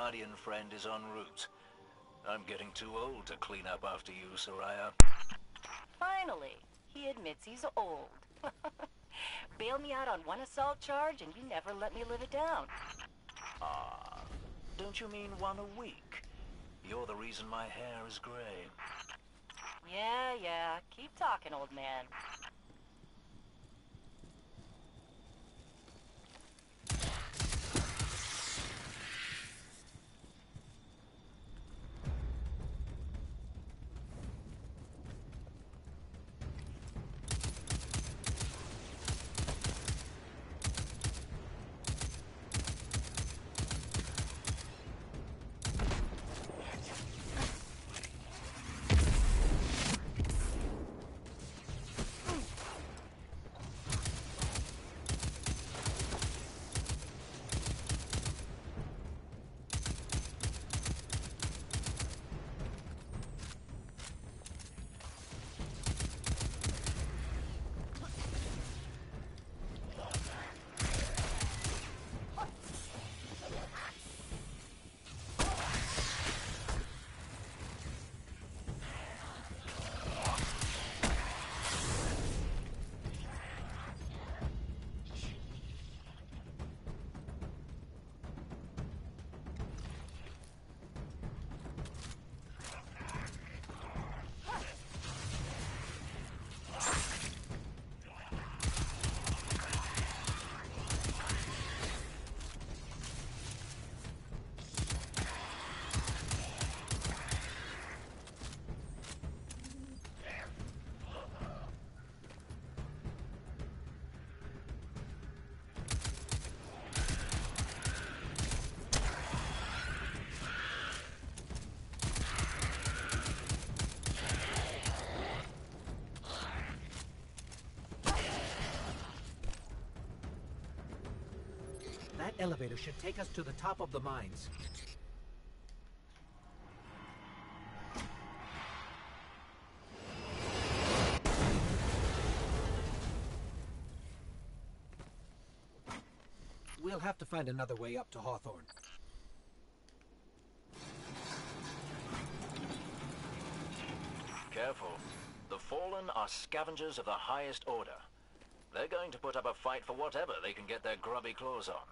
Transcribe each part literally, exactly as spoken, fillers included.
Guardian friend is en route. I'm getting too old to clean up after you, Soraya. Finally, he admits he's old. Bail me out on one assault charge and you never let me live it down. Ah, don't you mean one a week? You're the reason my hair is gray. Yeah, yeah. Keep talking, old man. That elevator should take us to the top of the mines. We'll have to find another way up to Hawthorne. Careful. The Fallen are scavengers of the highest order. They're going to put up a fight for whatever they can get their grubby claws on.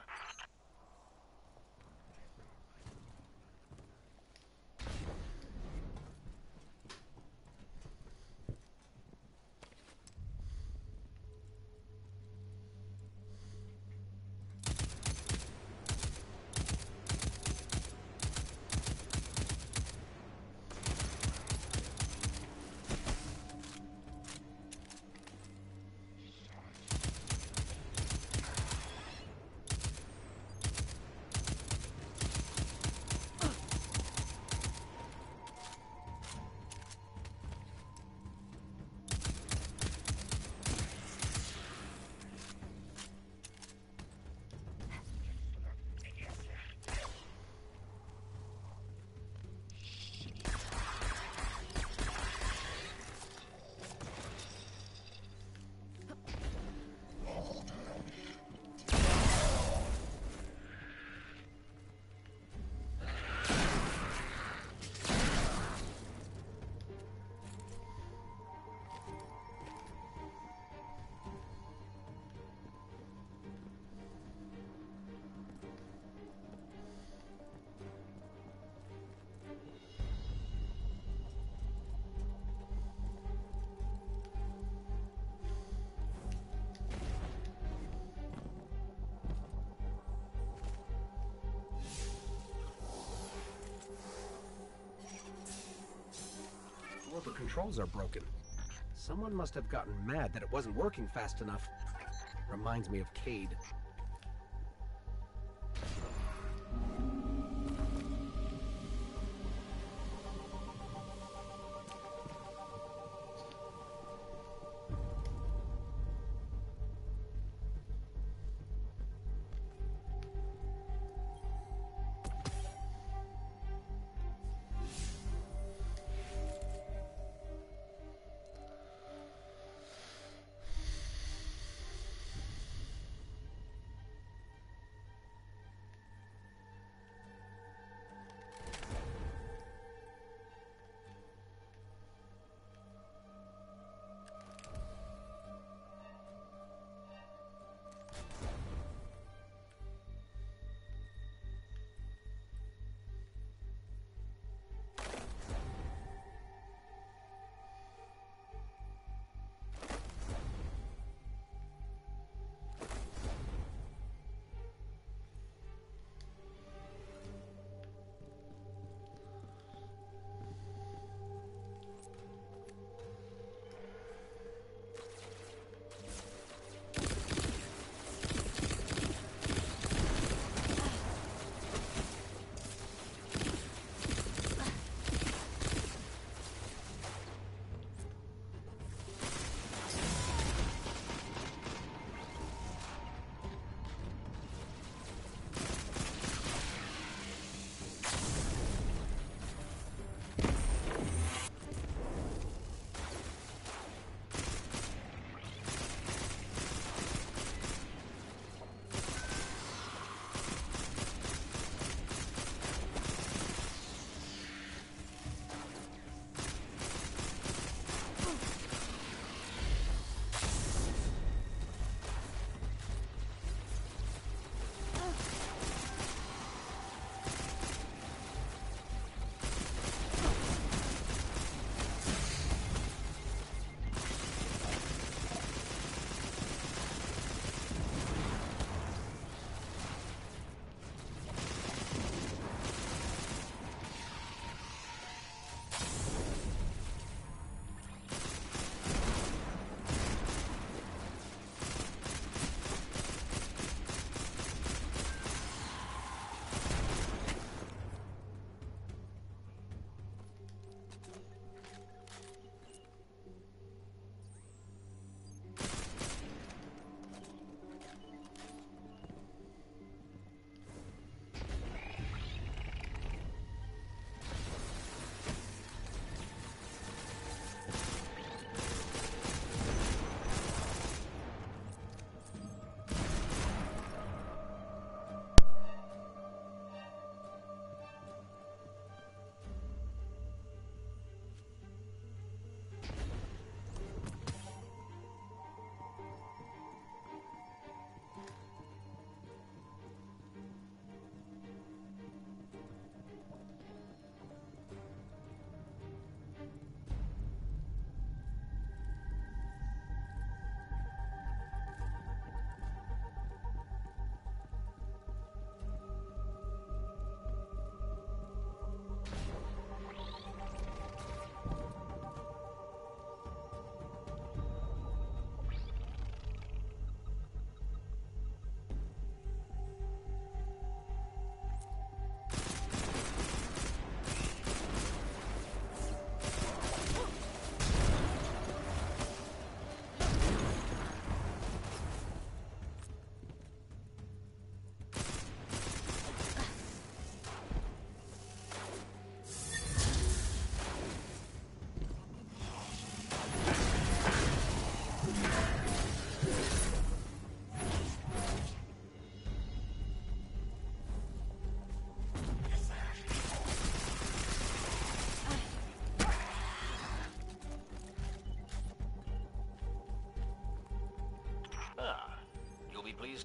Well, the controls are broken. Someone must have gotten mad that it wasn't working fast enough. Reminds me of Cade.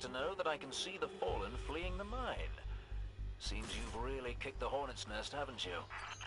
to know that I can see the Fallen fleeing the mine. Seems you've really kicked the hornet's nest, haven't you?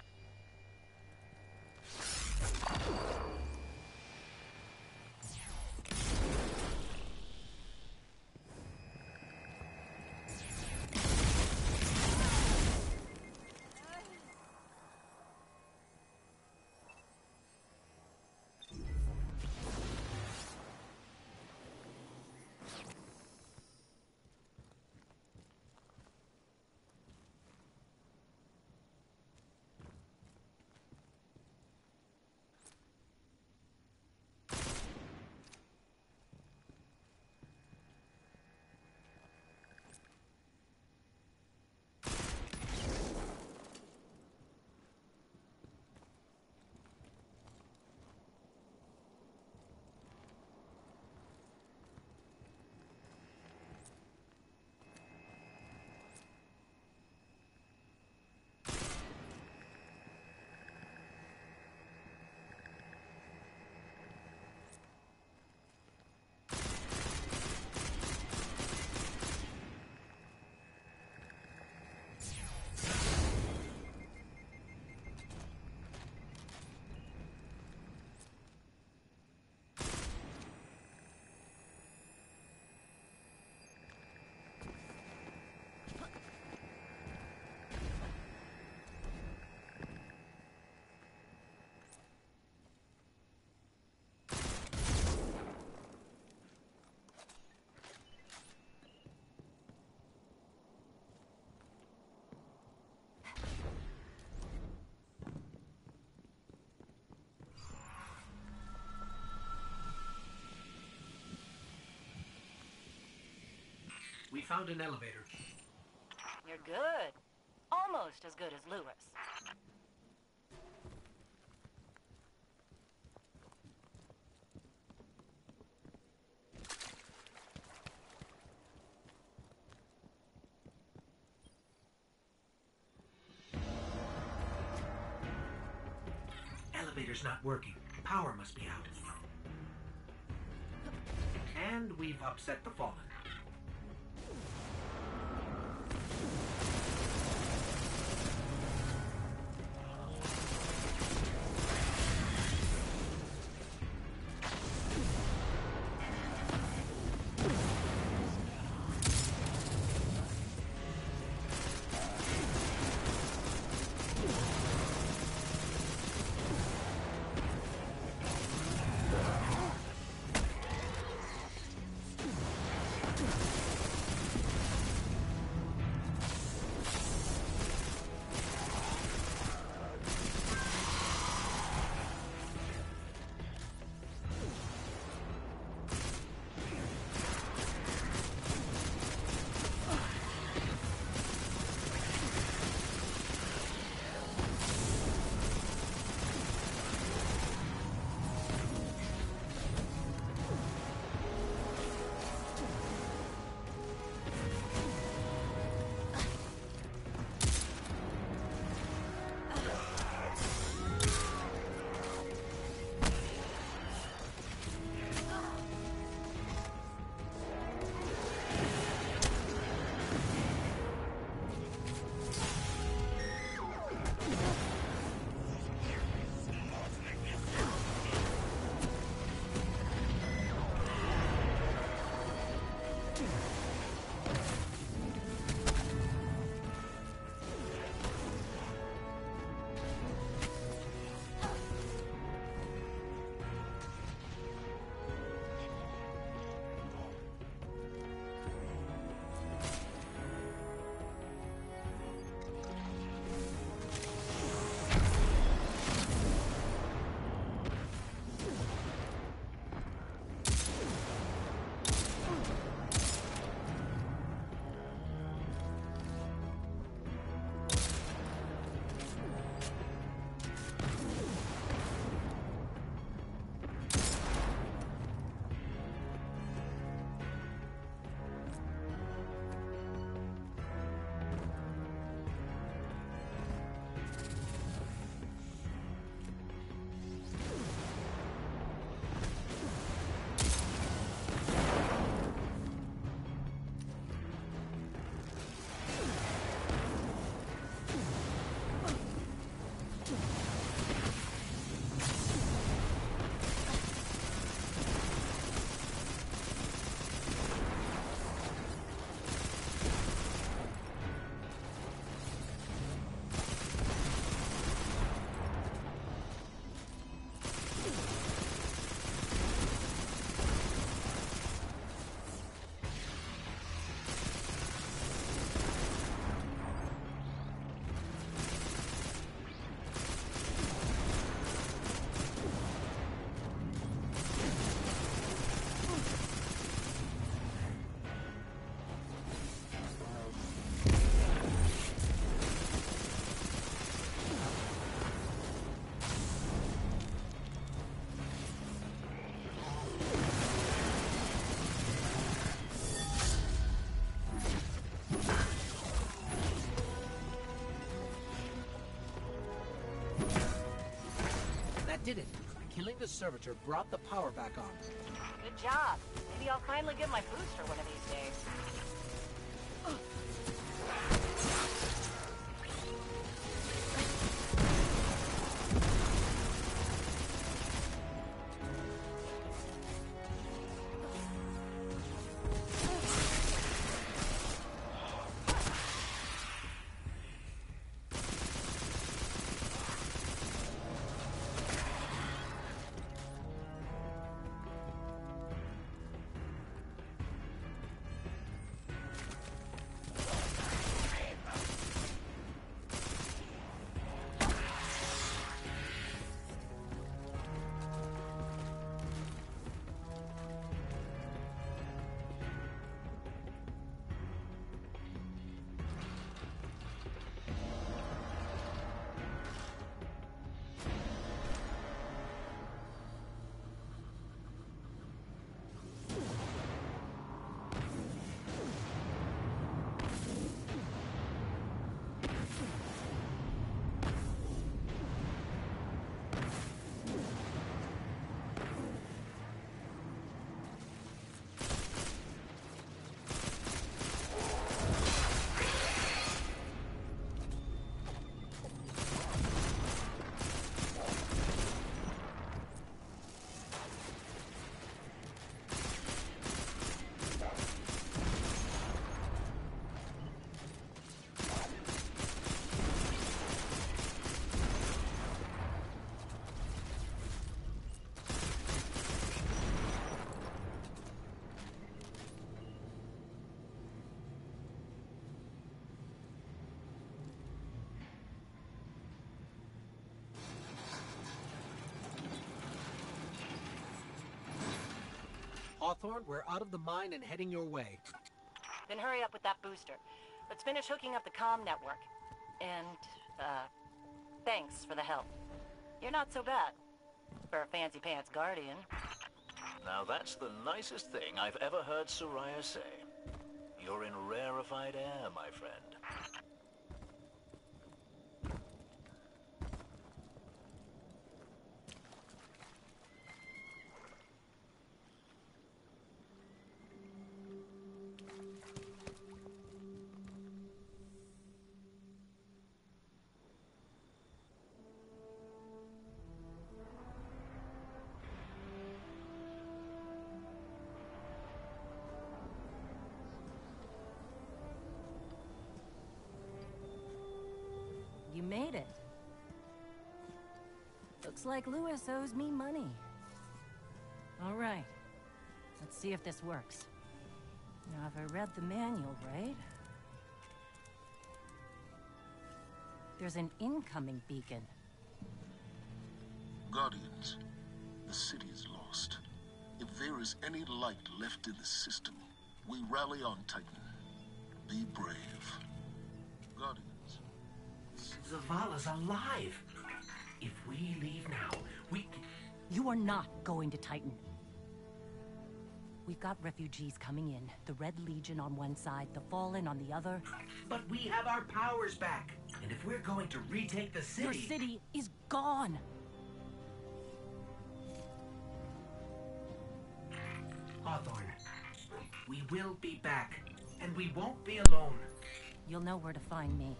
We found an elevator. You're good. Almost as good as Lewis. Elevator's not working. Power must be out. And we've upset the Fallen. did it. Killing the servitor brought the power back on. Good job. Maybe I'll finally get my booster one of these days. Hawthorne, we're out of the mine and heading your way. Then hurry up with that booster. Let's finish hooking up the comm network. And, uh, thanks for the help. You're not so bad for a fancy pants guardian. Now that's the nicest thing I've ever heard Soraya say. You're in rarefied air, my friend. You made it. Looks like Lewis owes me money. All right. Let's see if this works. Now, if I read the manual right... There's an incoming beacon. Guardians, the city is lost. If there is any light left in the system, we rally on Titan. Be brave. Guardians. Zavala's alive. If we leave now, we... You are not going to Titan. We've got refugees coming in. The Red Legion on one side, the Fallen on the other. But we have our powers back. And if we're going to retake the city... Your city is gone. Hawthorne, we will be back. And we won't be alone. You'll know where to find me.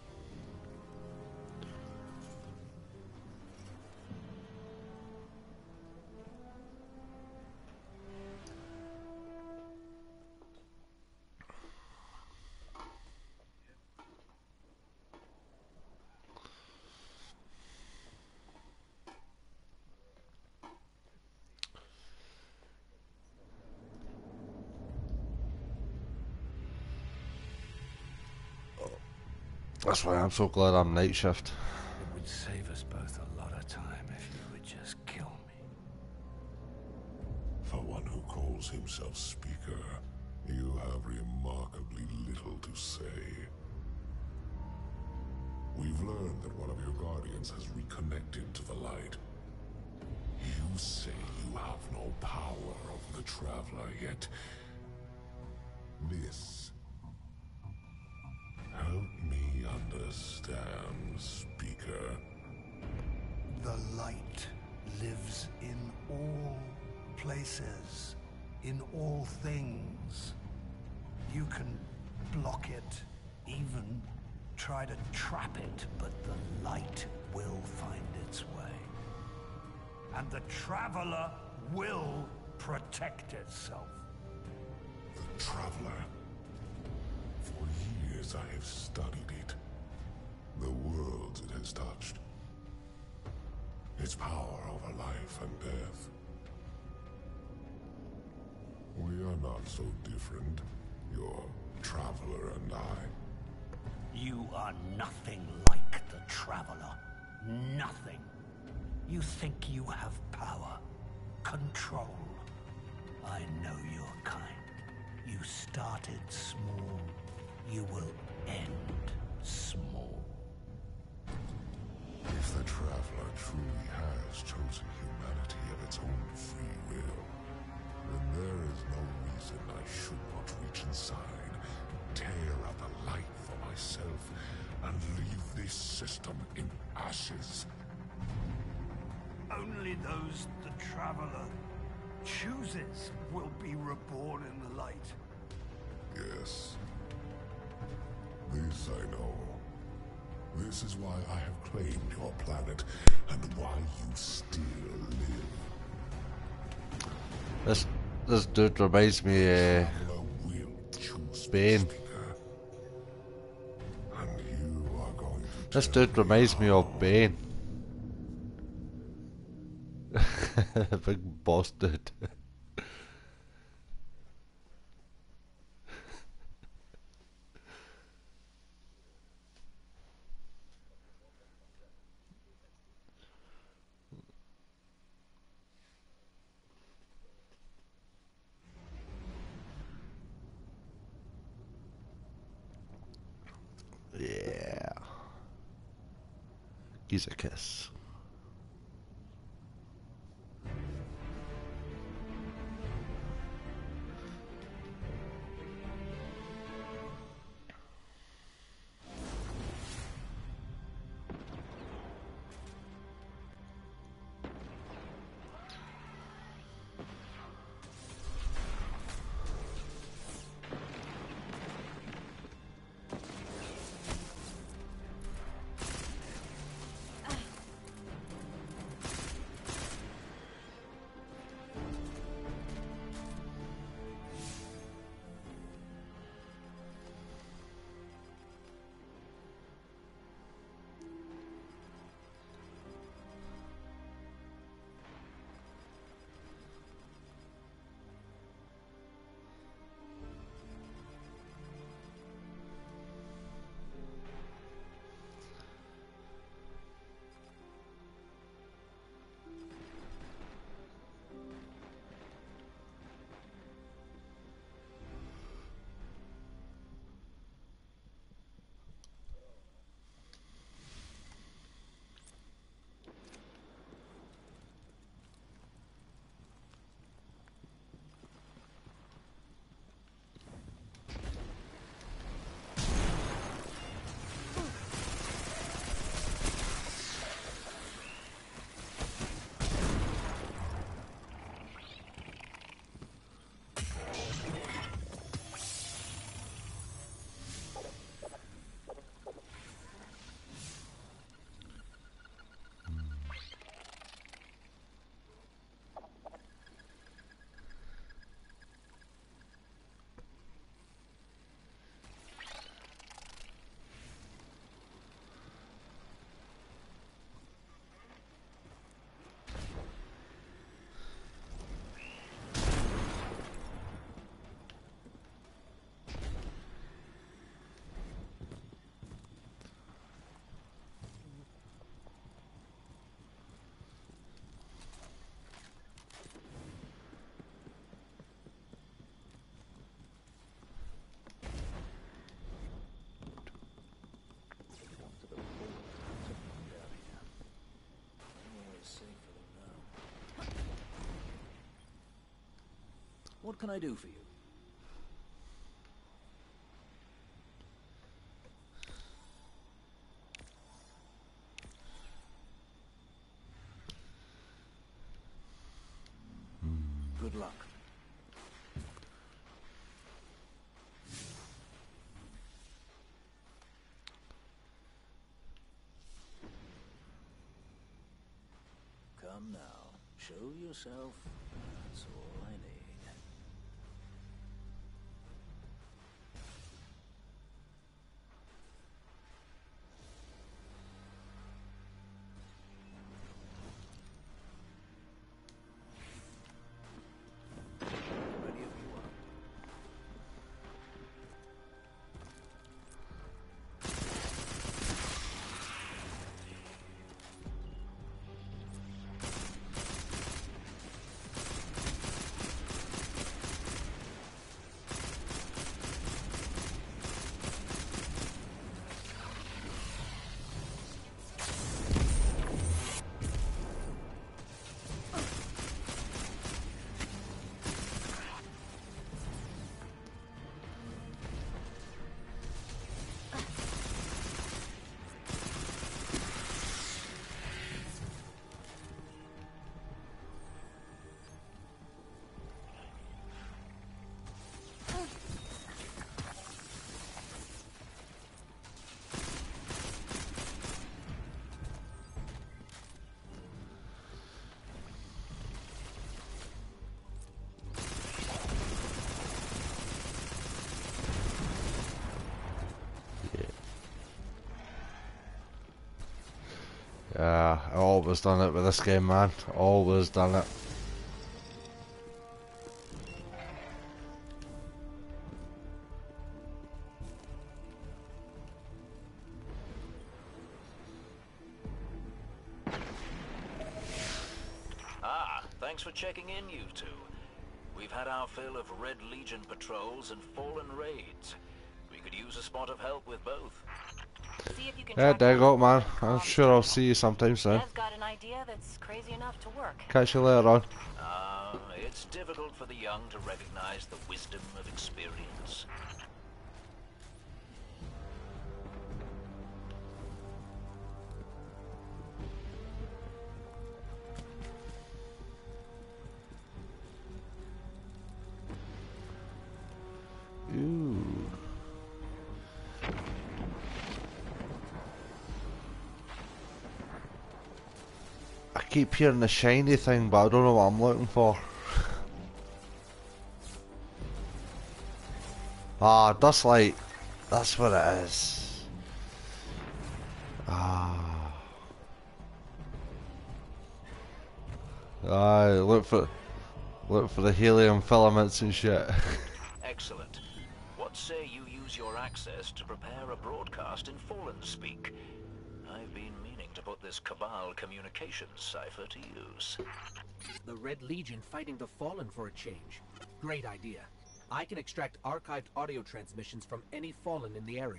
That's why I'm so glad I'm night shift. It would save us both a lot of time if you would just kill me. For one who calls himself Speaker, you have remarkably little to say. We've learned that one of your guardians has reconnected to the light. You say you have no power over the Traveler, yet... This... Help me understand, Speaker. The light lives in all places, in all things. You can block it, even try to trap it, but the light will find its way. And the Traveler will protect itself. The Traveler. For years I have studied it. The worlds it has touched. Its power over life and death. We are not so different, your Traveler and I. You are nothing like the Traveler. Nothing. You think you have power, control. I know your kind. You started small. You will end small. If the Traveler truly has chosen humanity of its own free will, then there is no reason I should not reach inside, tear out the light for myself, and leave this system in ashes. Only those the Traveler chooses will be reborn in the light. Yes. This I know. This is why I have claimed your planet, and why you still live. This this dude reminds me uh, Bane. And you are going to This dude reminds me of Bane. Big boss dude. Yeah. Gives a kiss. What can I do for you? Good luck. Come now, show yourself. That's all I need. Ready if you are. Yeah, I always done it with this game, man. Always done it. Ah, thanks for checking in, you two. We've had our fill of Red Legion patrols and Fallen raids. We could use a spot of help with both. See if you can Yeah, track there you down go, man. the I'm comm sure I'll signal. see you sometime soon. Dev's got an idea that's crazy enough to work. Catch you later on. Uh, it's difficult for the young to recognize the wisdom of experience. Ooh. I keep hearing the shiny thing, but I don't know what I'm looking for. Ah, dust light. That's what it is. Ah. Aye, look for, look for the helium filaments and shit. Excellent. What say you use your access to prepare a broadcast in Fallen speak? I've been meaning to put this Cabal communications cipher to use. The Red Legion fighting the Fallen for a change. Great idea. I can extract archived audio transmissions from any Fallen in the area.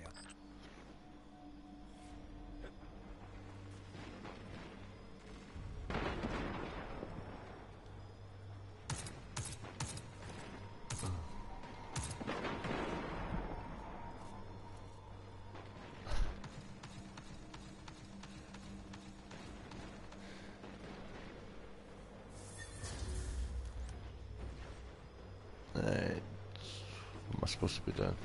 Right. What am I supposed to be doing?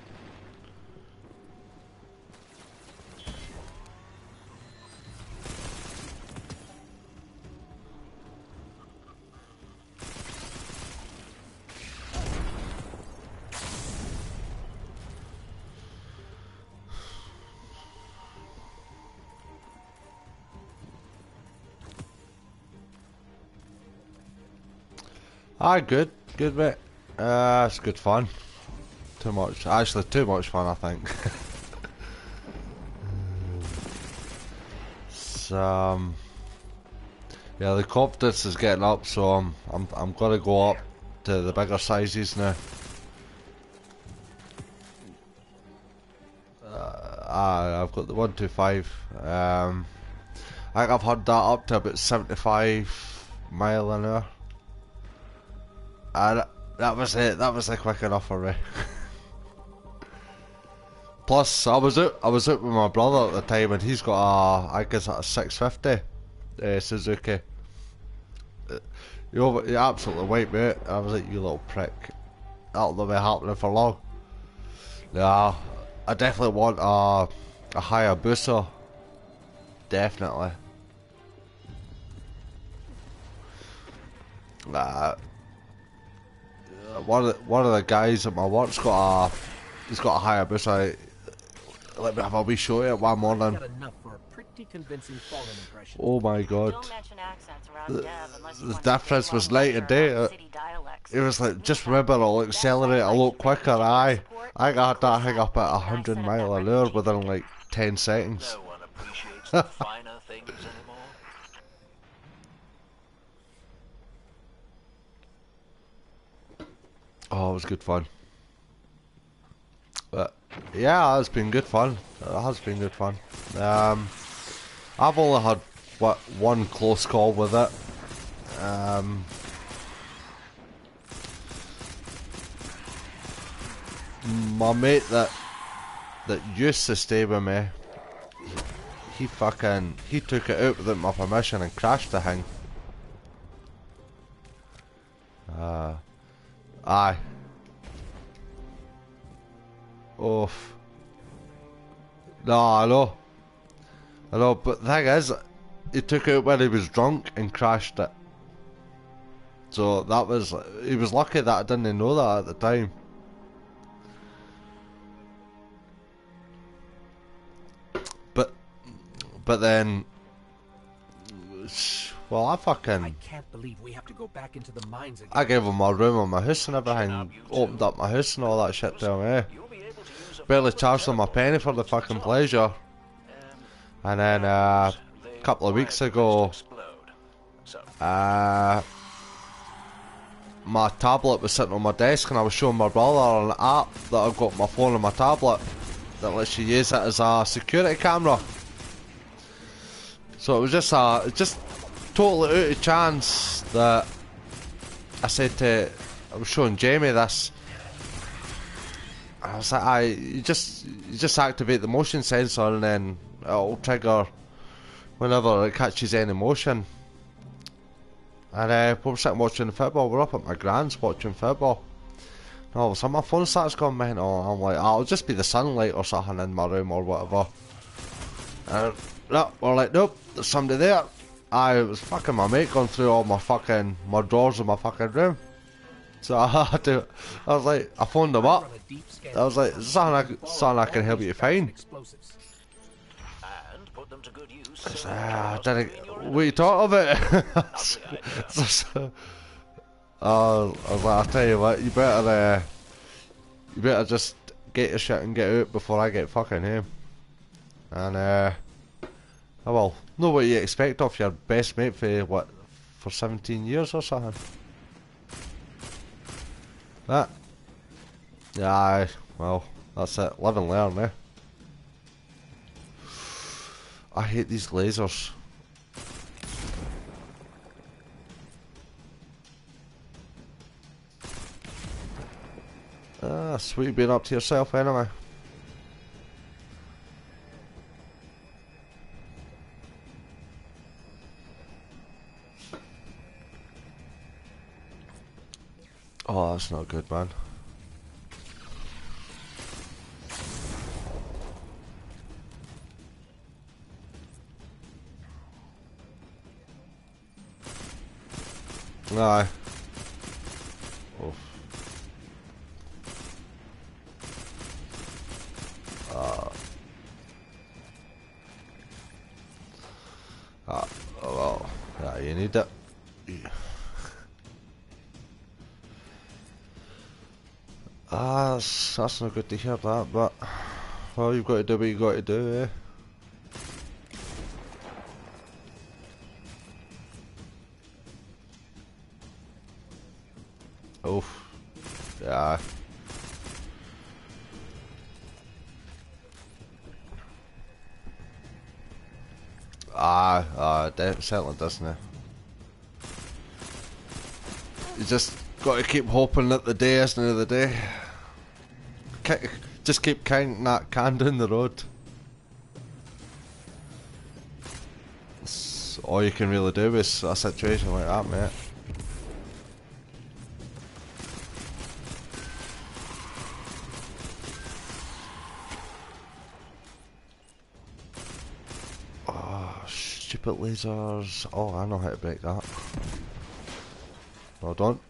Ah, good, good mate. Uh, it's good fun. Too much, actually too much fun, I think. It's, um, yeah, the confidence is getting up, so I'm, I'm, I'm gonna go up to the bigger sizes now. Uh, ah, I've got the one two five. Um, I think I've had that up to about seventy-five mile an hour. And that was it. That was like quick enough for me. Plus, I was out. I was out with my brother at the time, and he's got a, I guess, a six fifty uh, Suzuki. you, over, you absolutely wiped me out. I was like, you little prick. That'll not be happening for long. Yeah, I definitely want a, a Hayabusa. Definitely. Nah. One of the, one of the guys at my work's got a he's got a Hayabusa. Let me have a wee show you one morning. Got enough for a pretty convincing Fallen impression. Oh my god. Don't mention accents around The, Dev unless you the want to difference dig was one night and day. lecture on It, city dialects. it was like, just remember, I'll accelerate a lot quicker. Aye, I got that hang up at a hundred mile an hour within like ten seconds. No one appreciates the finer things anymore. Oh, it was good fun. But yeah, it's been good fun. It has been good fun. Um, I've only had what one close call with it. Um, my mate that that used to stay with me, he, he fucking he took it out without my permission and crashed the thing. Uh, aye. Oof. No, I know. I know, but the thing is, he took it out when he was drunk and crashed it. So that was, he was lucky that I didn't know that at the time. But, but then, well, I fucking... I can't believe we have to go back into the mines again. I gave him my room and my house and everything, opened up my house and all that shit to him, eh? Barely charged him a penny for the fucking pleasure. And then, uh, a couple of weeks ago, uh, my tablet was sitting on my desk and I was showing my brother an app that I've got on my phone and my tablet that lets you use it as a security camera. So it was just a, just totally out of chance that I said to, I was showing Jamie this. I was like, I you just you just activate the motion sensor and then it'll trigger whenever it catches any motion. And uh, we were sitting watching the football. We're up at my grand's watching football. And all of a sudden my phone starts going mental. I'm like, oh, it'll just be the sunlight or something in my room or whatever. And no, we're like, nope, there's somebody there. I was fucking my mate going through all my fucking my drawers in my fucking room. So I had to, I was like, I phoned them up. I was like, something I, something I can help you find. And put them to good use. I said, ah, I didn't, what are you talking about? so, uh, I was like, I'll tell you what, you better, uh, you better just get your shit and get out before I get fucking home. And, uh, oh well, know what you expect of your best mate for, what, for seventeen years or something? That. Yeah, aye, well, that's it. Live and learn, eh? I hate these lasers. Ah, sweet being up to yourself anyway. Oh, that's not good, man. Aye. Oof. Uh. Ah, oh well. Yeah, you need that. Yeah. Ah, that's, that's not good to hear that, but well, you've got to do what you got to do, eh? Oof. Yeah. Ah, ah, uh, certainly doesn't it? You just got to keep hoping that the day isn't the day. Just keep counting that can down the road. So, all you can really do with a situation like that, mate. Oh, stupid lasers. Oh, I know how to break that. Well done.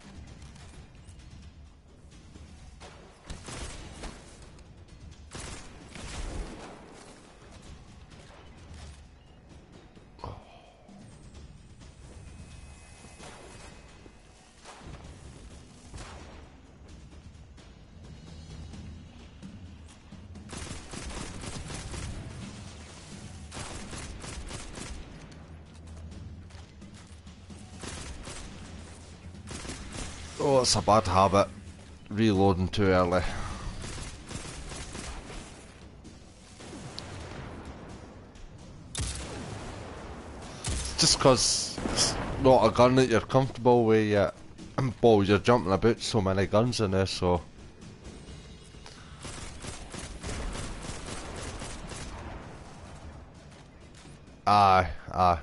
Oh, it's a bad habit. Reloading too early. Just because it's not a gun that you're comfortable with yet. Well, you're jumping about so many guns in there, so... Aye, aye.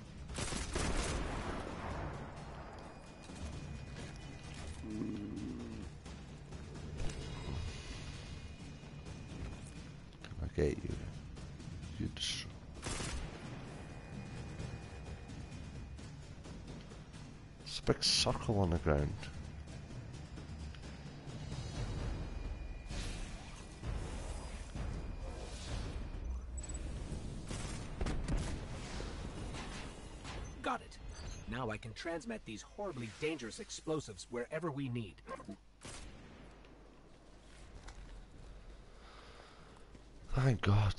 Get you. You destroy. It's a big circle on the ground. Got it. Now I can transmit these horribly dangerous explosives wherever we need. Thank God.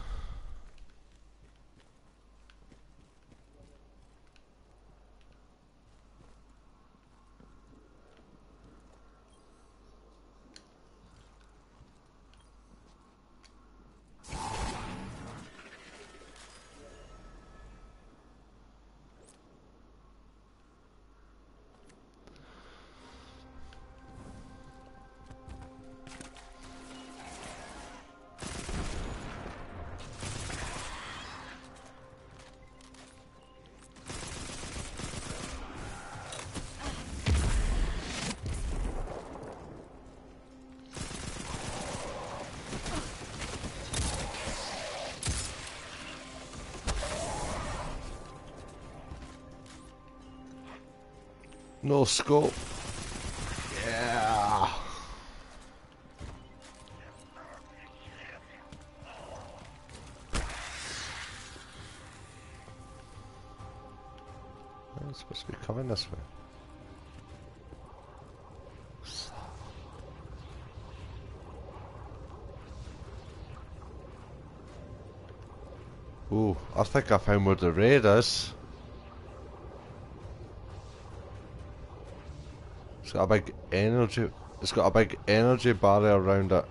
No scope. Yeah. It's supposed to be coming this way. Ooh, I think I found where the raid is. It's got a big energy. It's got a big energy barrier around it.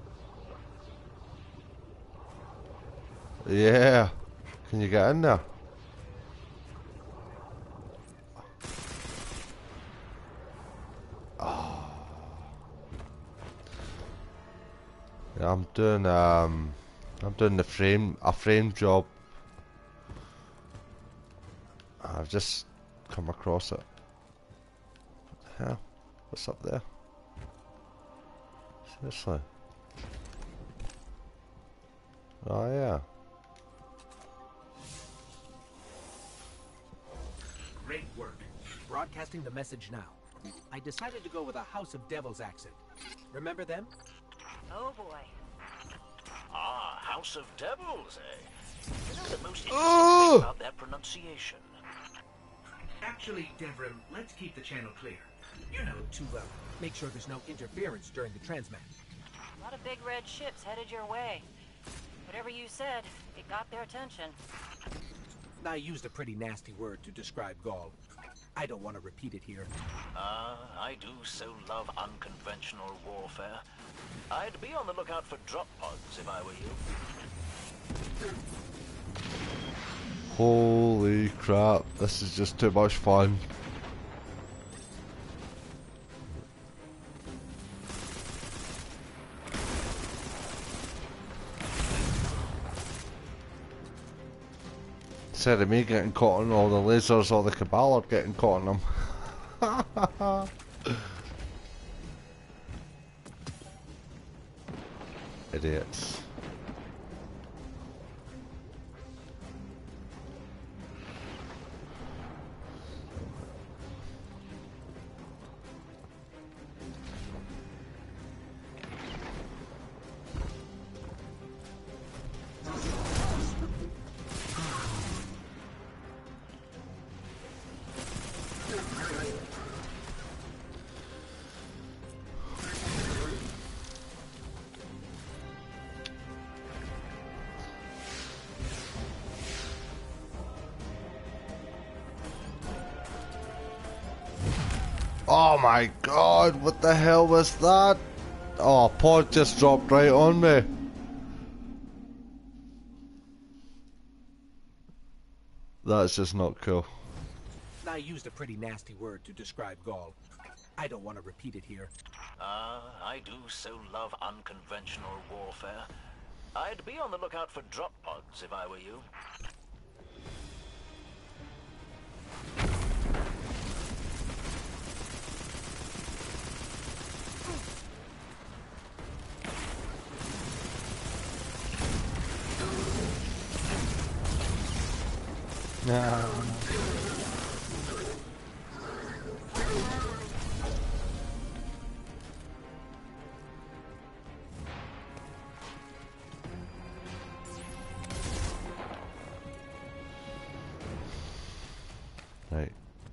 Yeah. Can you get in there? Oh. Yeah, I'm doing um, I'm doing the frame a frame job. I've just come across it. What the hell? What's up there? Seriously? Oh yeah. Great work. Broadcasting the message now. I decided to go with a House of Devils accent. Remember them? Oh boy. Ah, House of Devils, eh? You know the most interesting Oh! thing about that pronunciation? Actually, Devrim, let's keep the channel clear. You know, to uh, make sure there's no interference during the transmat. A lot of big red ships headed your way. Whatever you said, it got their attention. I used a pretty nasty word to describe Gaul. I don't want to repeat it here. Ah, uh, I do so love unconventional warfare. I'd be on the lookout for drop pods if I were you. Holy crap, this is just too much fun. instead of me getting caught on all the lasers, all the Cabal are getting caught on them. Idiots. Oh my god, what the hell was that? Oh, pod just dropped right on me. That's just not cool. I used a pretty nasty word to describe Gaul. I don't want to repeat it here. Ah, uh, I do so love unconventional warfare. I'd be on the lookout for drop pods if I were you. No. Right.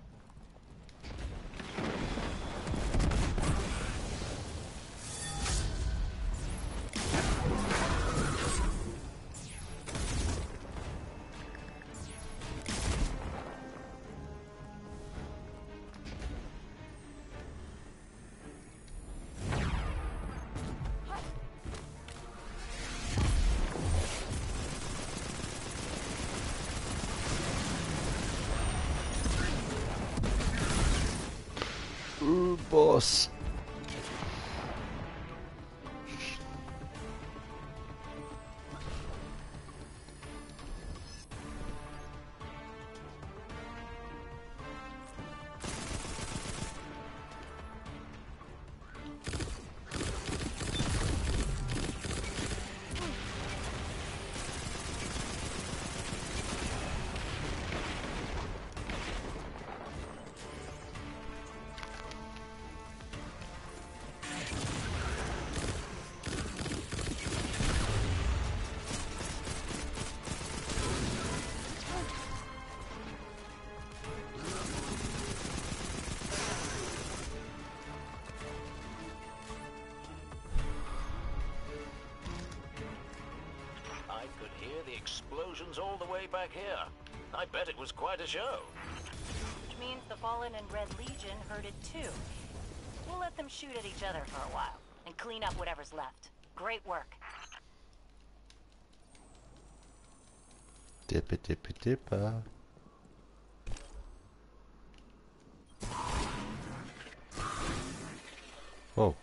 Ooh, boss. Explosions all the way back here. I bet it was quite a show. Which means the Fallen and Red Legion heard it too. We'll let them shoot at each other for a while and clean up whatever's left. Great work. Dippa dippa dippa. Oh.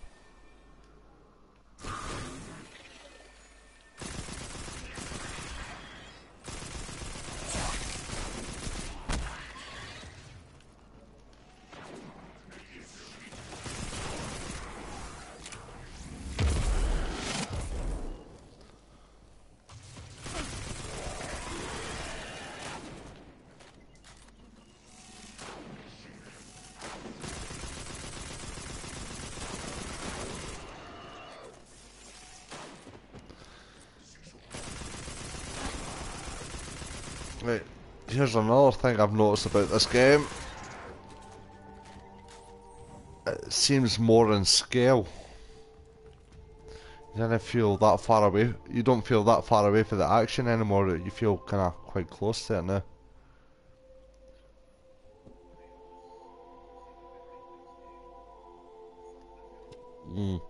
Right, here's another thing I've noticed about this game. It seems more in scale. You don't feel that far away. You don't feel that far away for the action anymore. You feel kind of quite close to it now. Mm.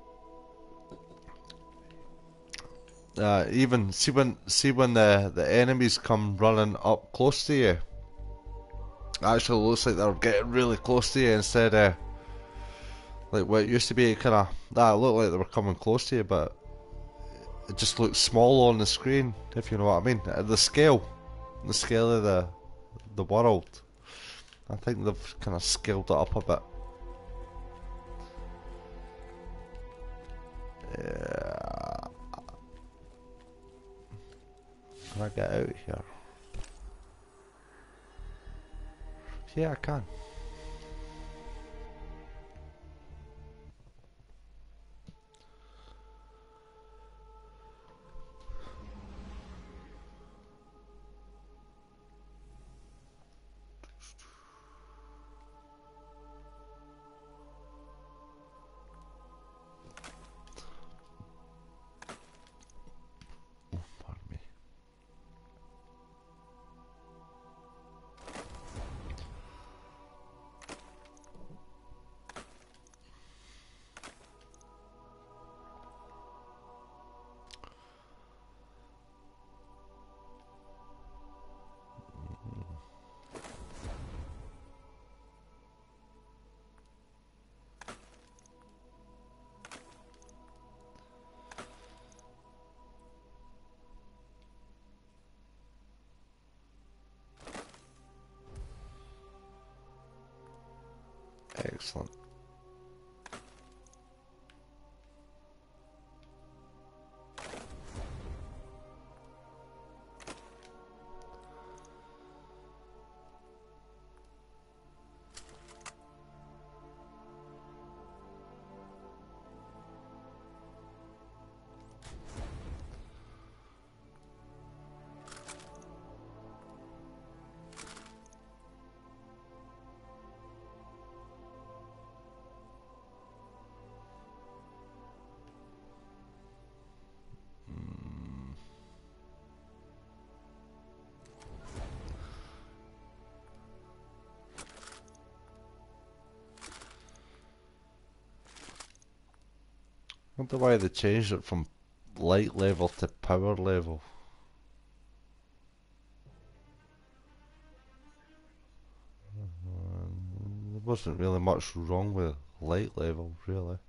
Uh, even see when see when the the enemies come running up close to you. Actually, looks like they're getting really close to you instead of like what it used to be. Kind of that looked like they were coming close to you, but it just looks small on the screen. If you know what I mean, the scale the scale of the the world. I think they've kind of scaled it up a bit. Yeah. Can I get out of here? Yeah, I can. Excellent. I wonder why they changed it from light level to power level. There wasn't really much wrong with light level, really.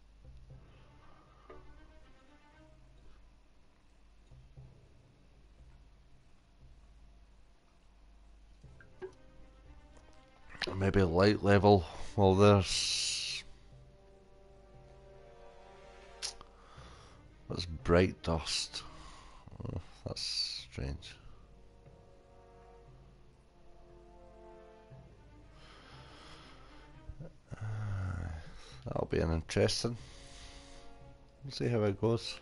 Maybe light level, well there's... That's bright dust. Oh, that's strange. Uh, that'll be an interesting. We'll see how it goes.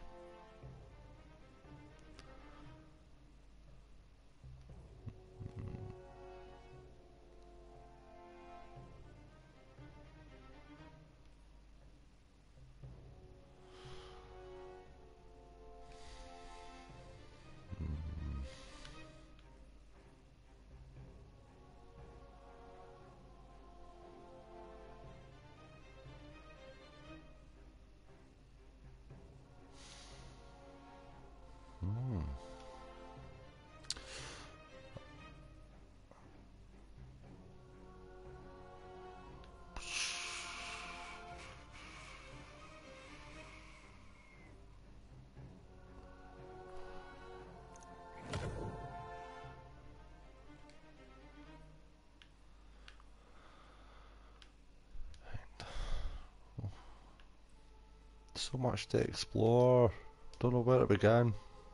So much to explore. Don't know where it began.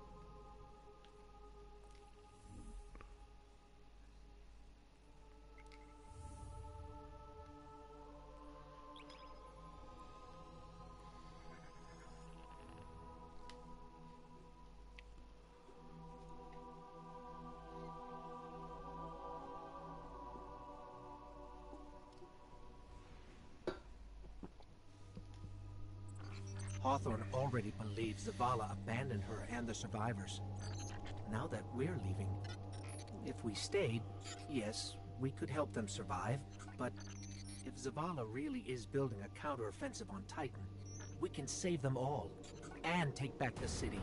Hawthorne already believes Zavala abandoned her and the survivors. Now that we're leaving, if we stayed, yes, we could help them survive, but if Zavala really is building a counteroffensive on Titan, we can save them all and take back the city.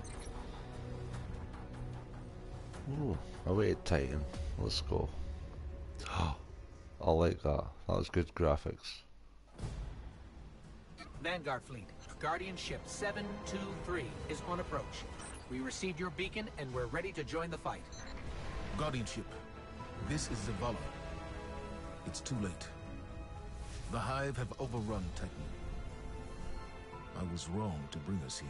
Ooh, away Titan. Let's go. I like that. That was good graphics. Vanguard Fleet, Guardian Ship seven two three is on approach. We received your beacon and we're ready to join the fight. Guardianship, this is Zavala. It's too late. The Hive have overrun Titan. I was wrong to bring us here.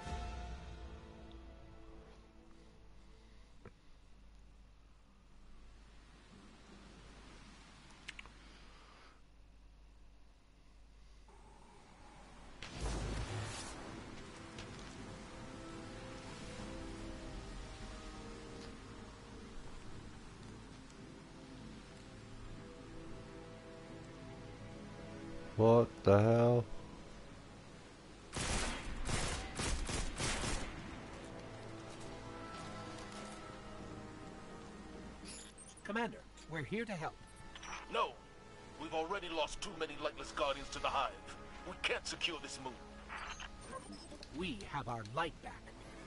What the hell? Commander, we're here to help. No! We've already lost too many lightless Guardians to the Hive. We can't secure this moon. We have our light back.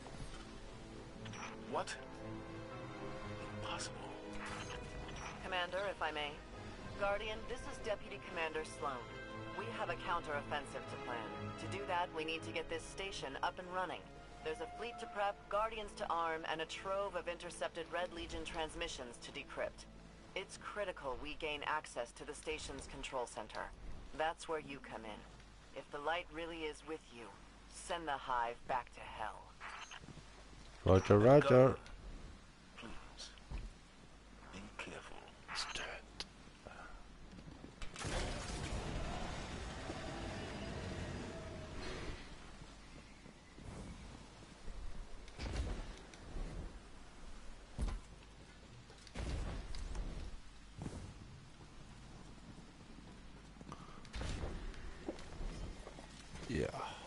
What? Impossible. Commander, if I may. Guardian, this is Deputy Commander Sloan. We have a counter-offensive to plan. To do that, we need to get this station up and running. There's a fleet to prep, Guardians to arm, and a trove of intercepted Red Legion transmissions to decrypt. It's critical we gain access to the station's control center. That's where you come in. If the light really is with you, send the Hive back to hell. Roger, roger. Please, be careful. Let's do it. Yeah.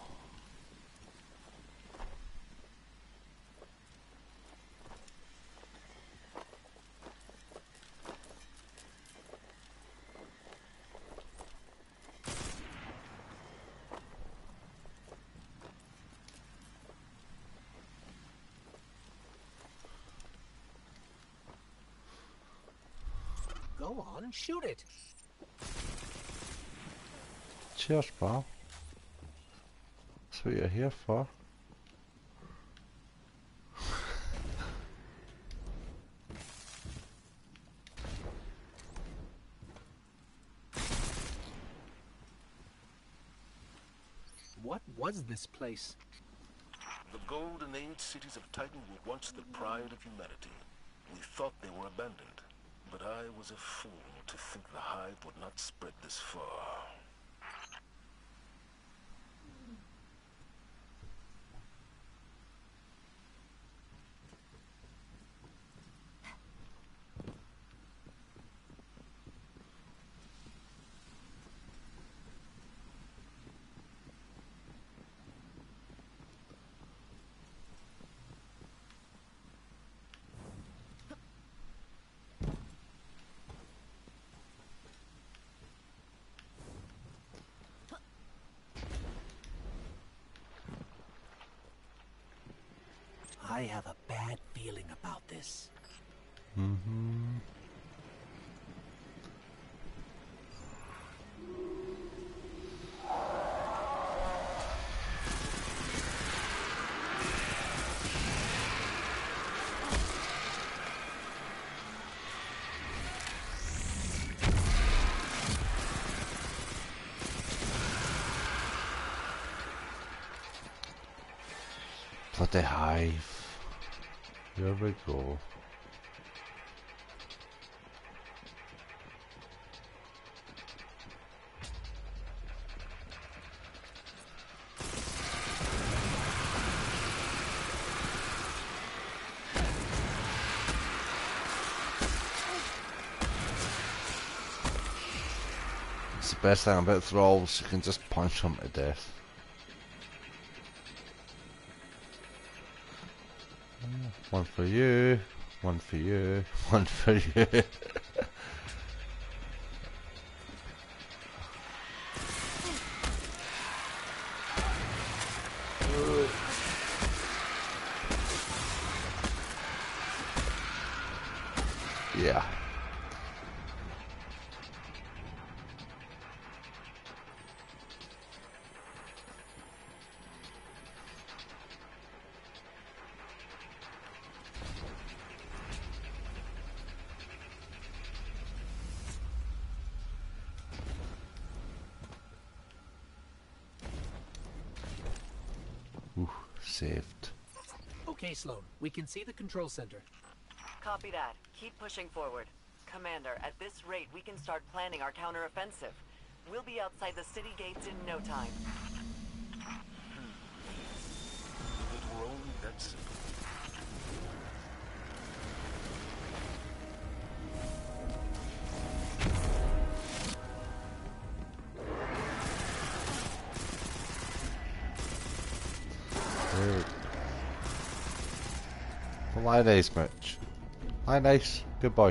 Go on, shoot it. Cheers, pal. That's what you're here for. What was this place? The Golden Age cities of Titan were once the pride of humanity. We thought they were abandoned, but I was a fool to think the Hive would not spread this far. I have a bad feeling about this. Mm-hmm. Bloody Hive. Here we go. It's the best thing about thralls, you can just punch them to death. One for you, one for you, one for you. Yeah. saved. Okay, Sloan. We can see the control center. Copy that. Keep pushing forward. Commander, at this rate, we can start planning our counteroffensive. We'll be outside the city gates in no time. If it were only that simple. Dude. Well, lie nice, Mitch. Lie nice. Good boy.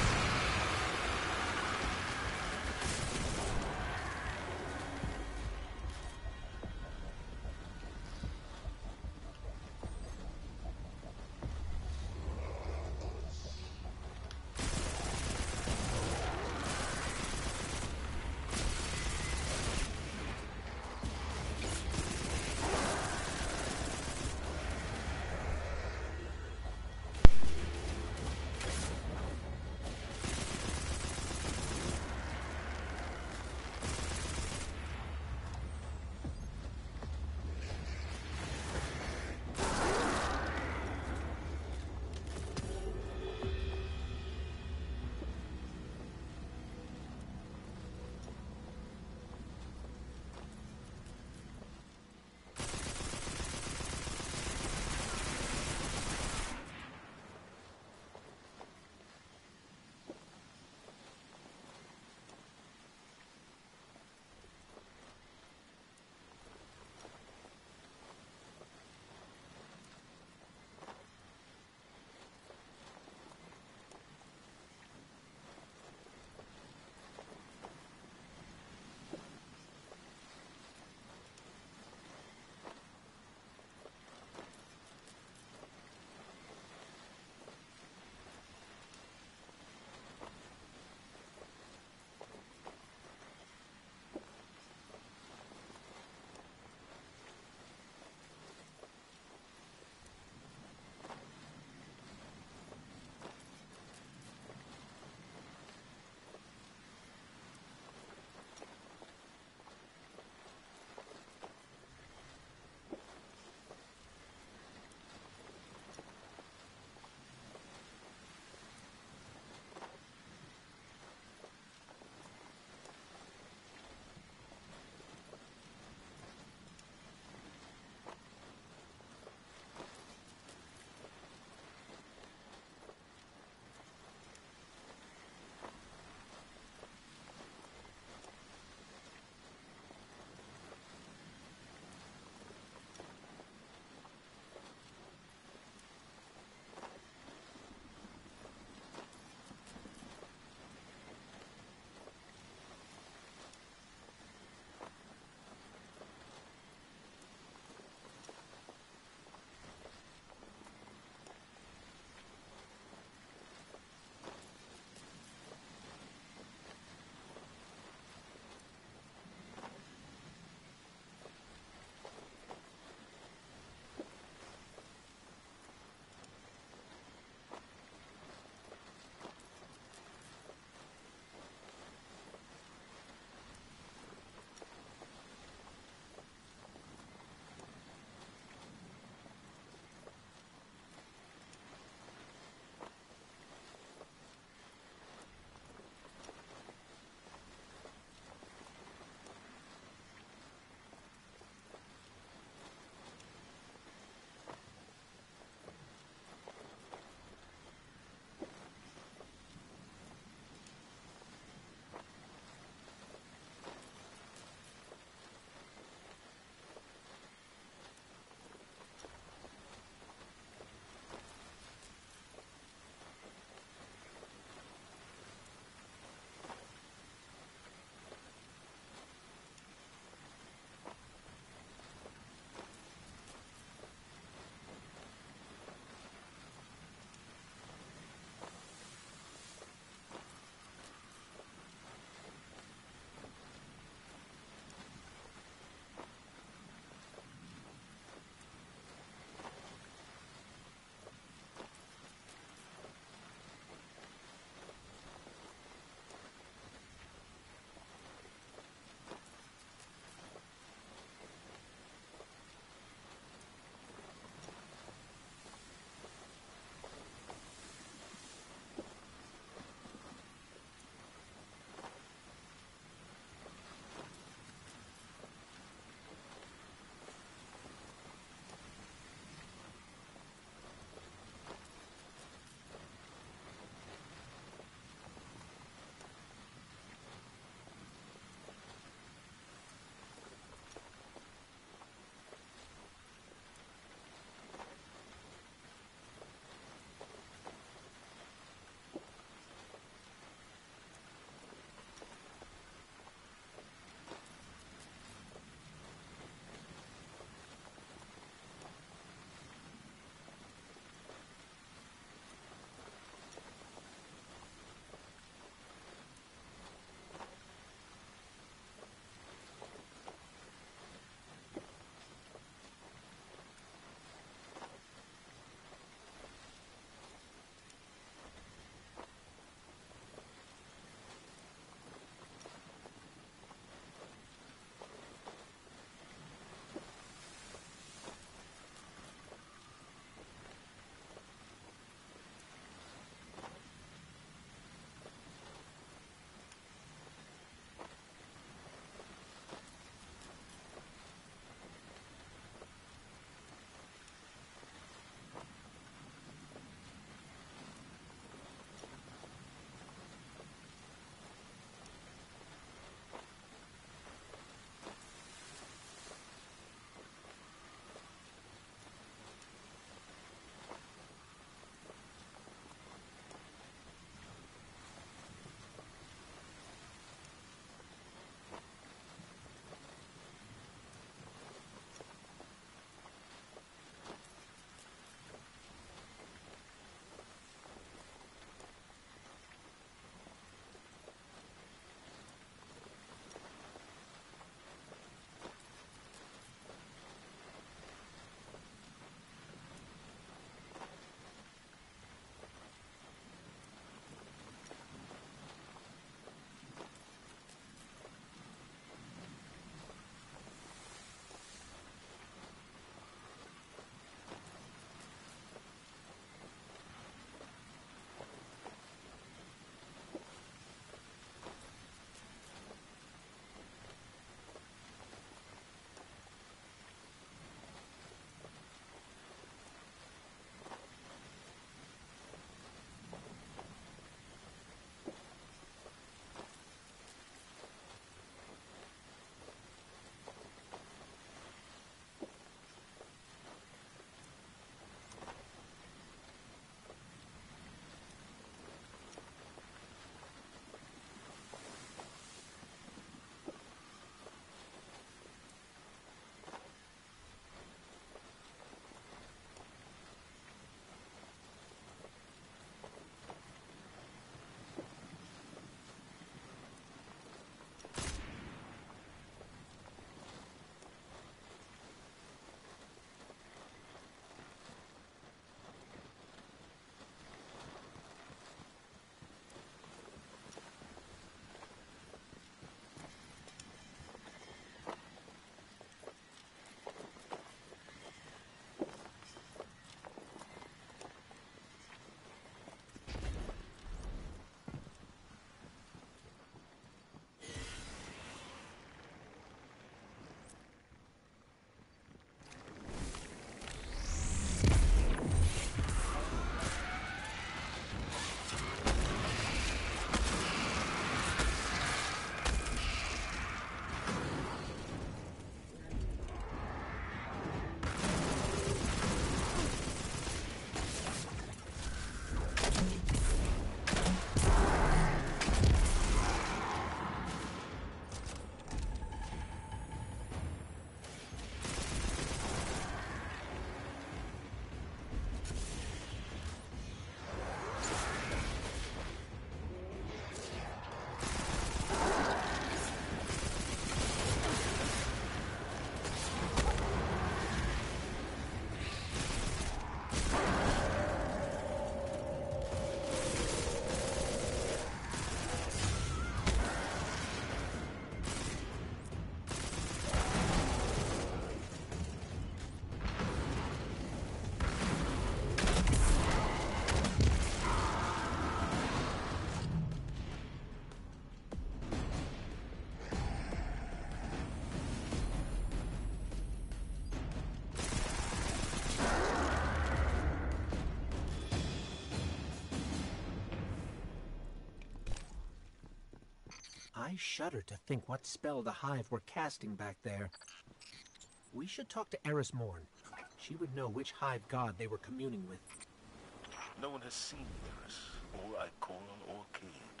I shudder to think what spell the Hive were casting back there. We should talk to Eris Morn. She would know which Hive god they were communing with. No one has seen Eris, or Ikoron, or Cade,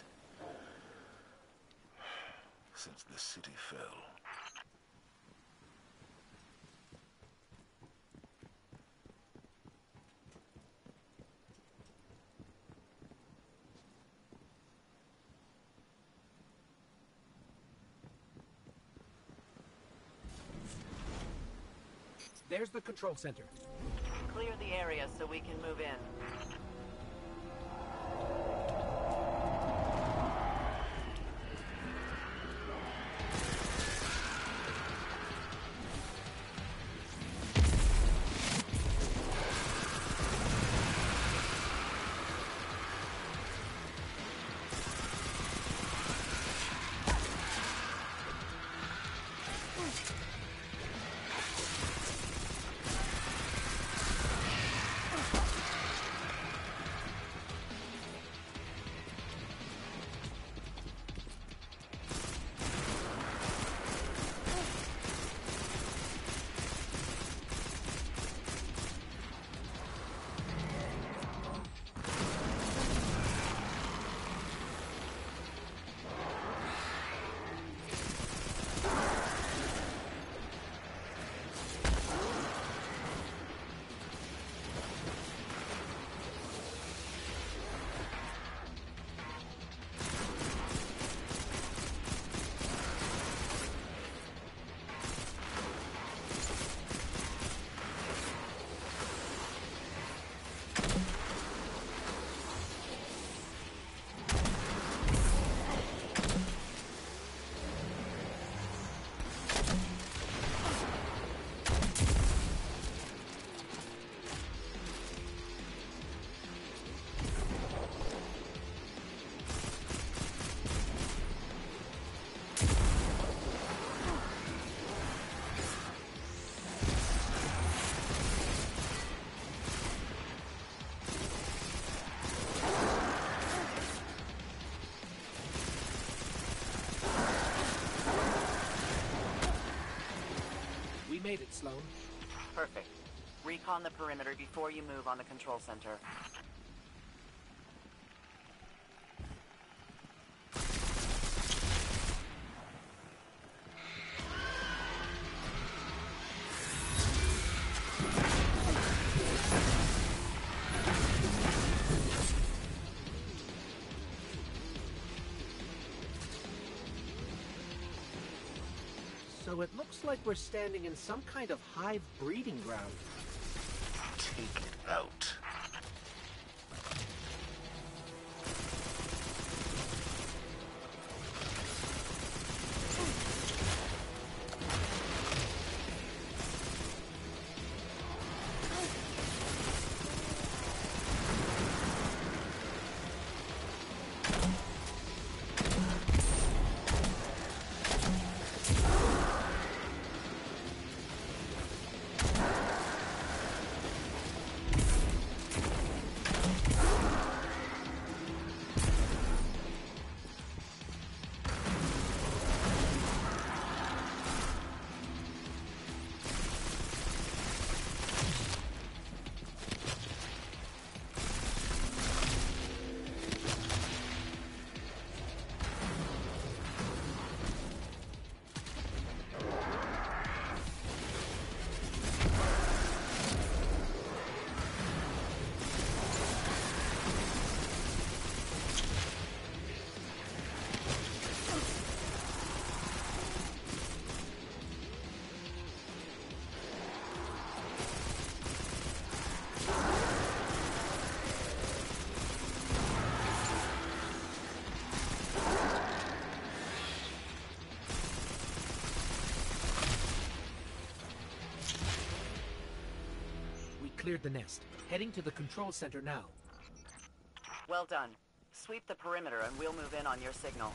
since the city fell. There's the control center. Clear the area so we can move in. Made it, Sloan. Perfect. Recon the perimeter before you move on the control center. So it looks like we're standing in some kind of hive breeding ground. Take it out. Cleared the nest. Heading to the control center now. Well done. Sweep the perimeter and we'll move in on your signal.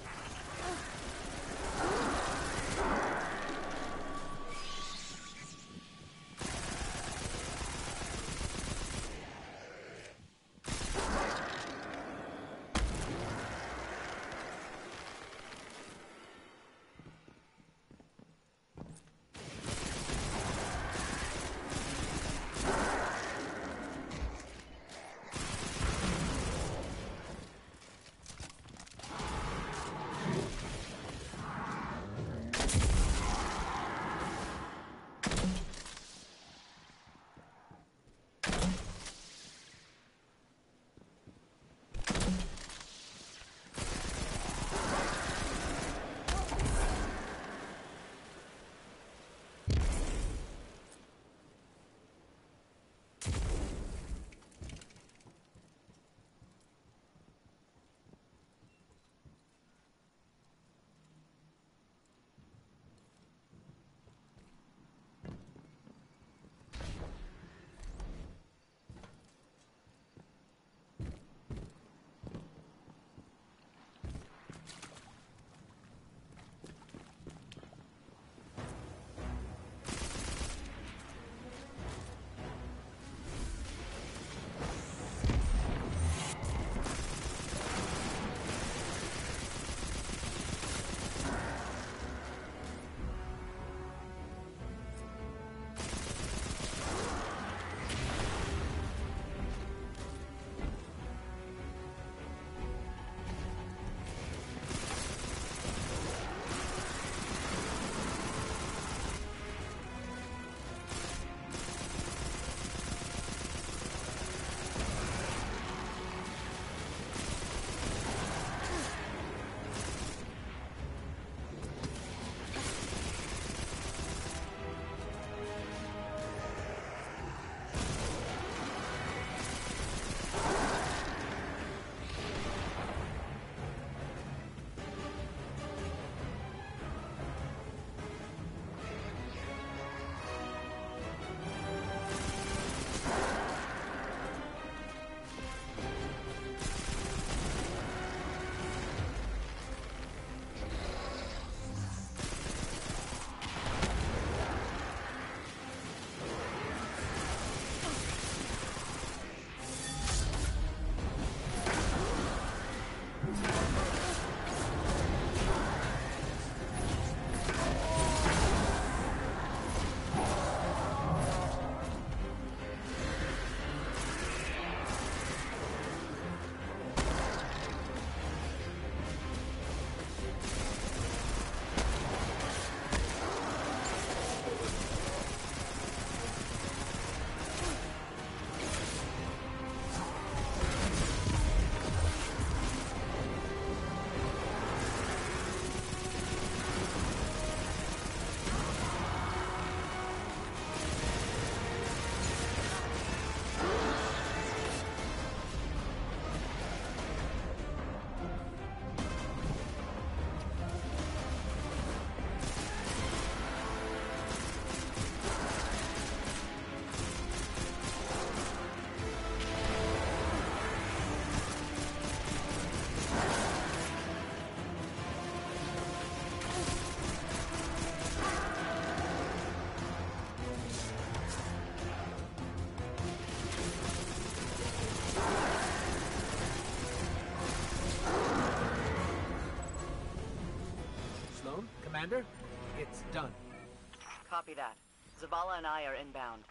Sloan, Commander, it's done. Copy that. Zavala and I are inbound.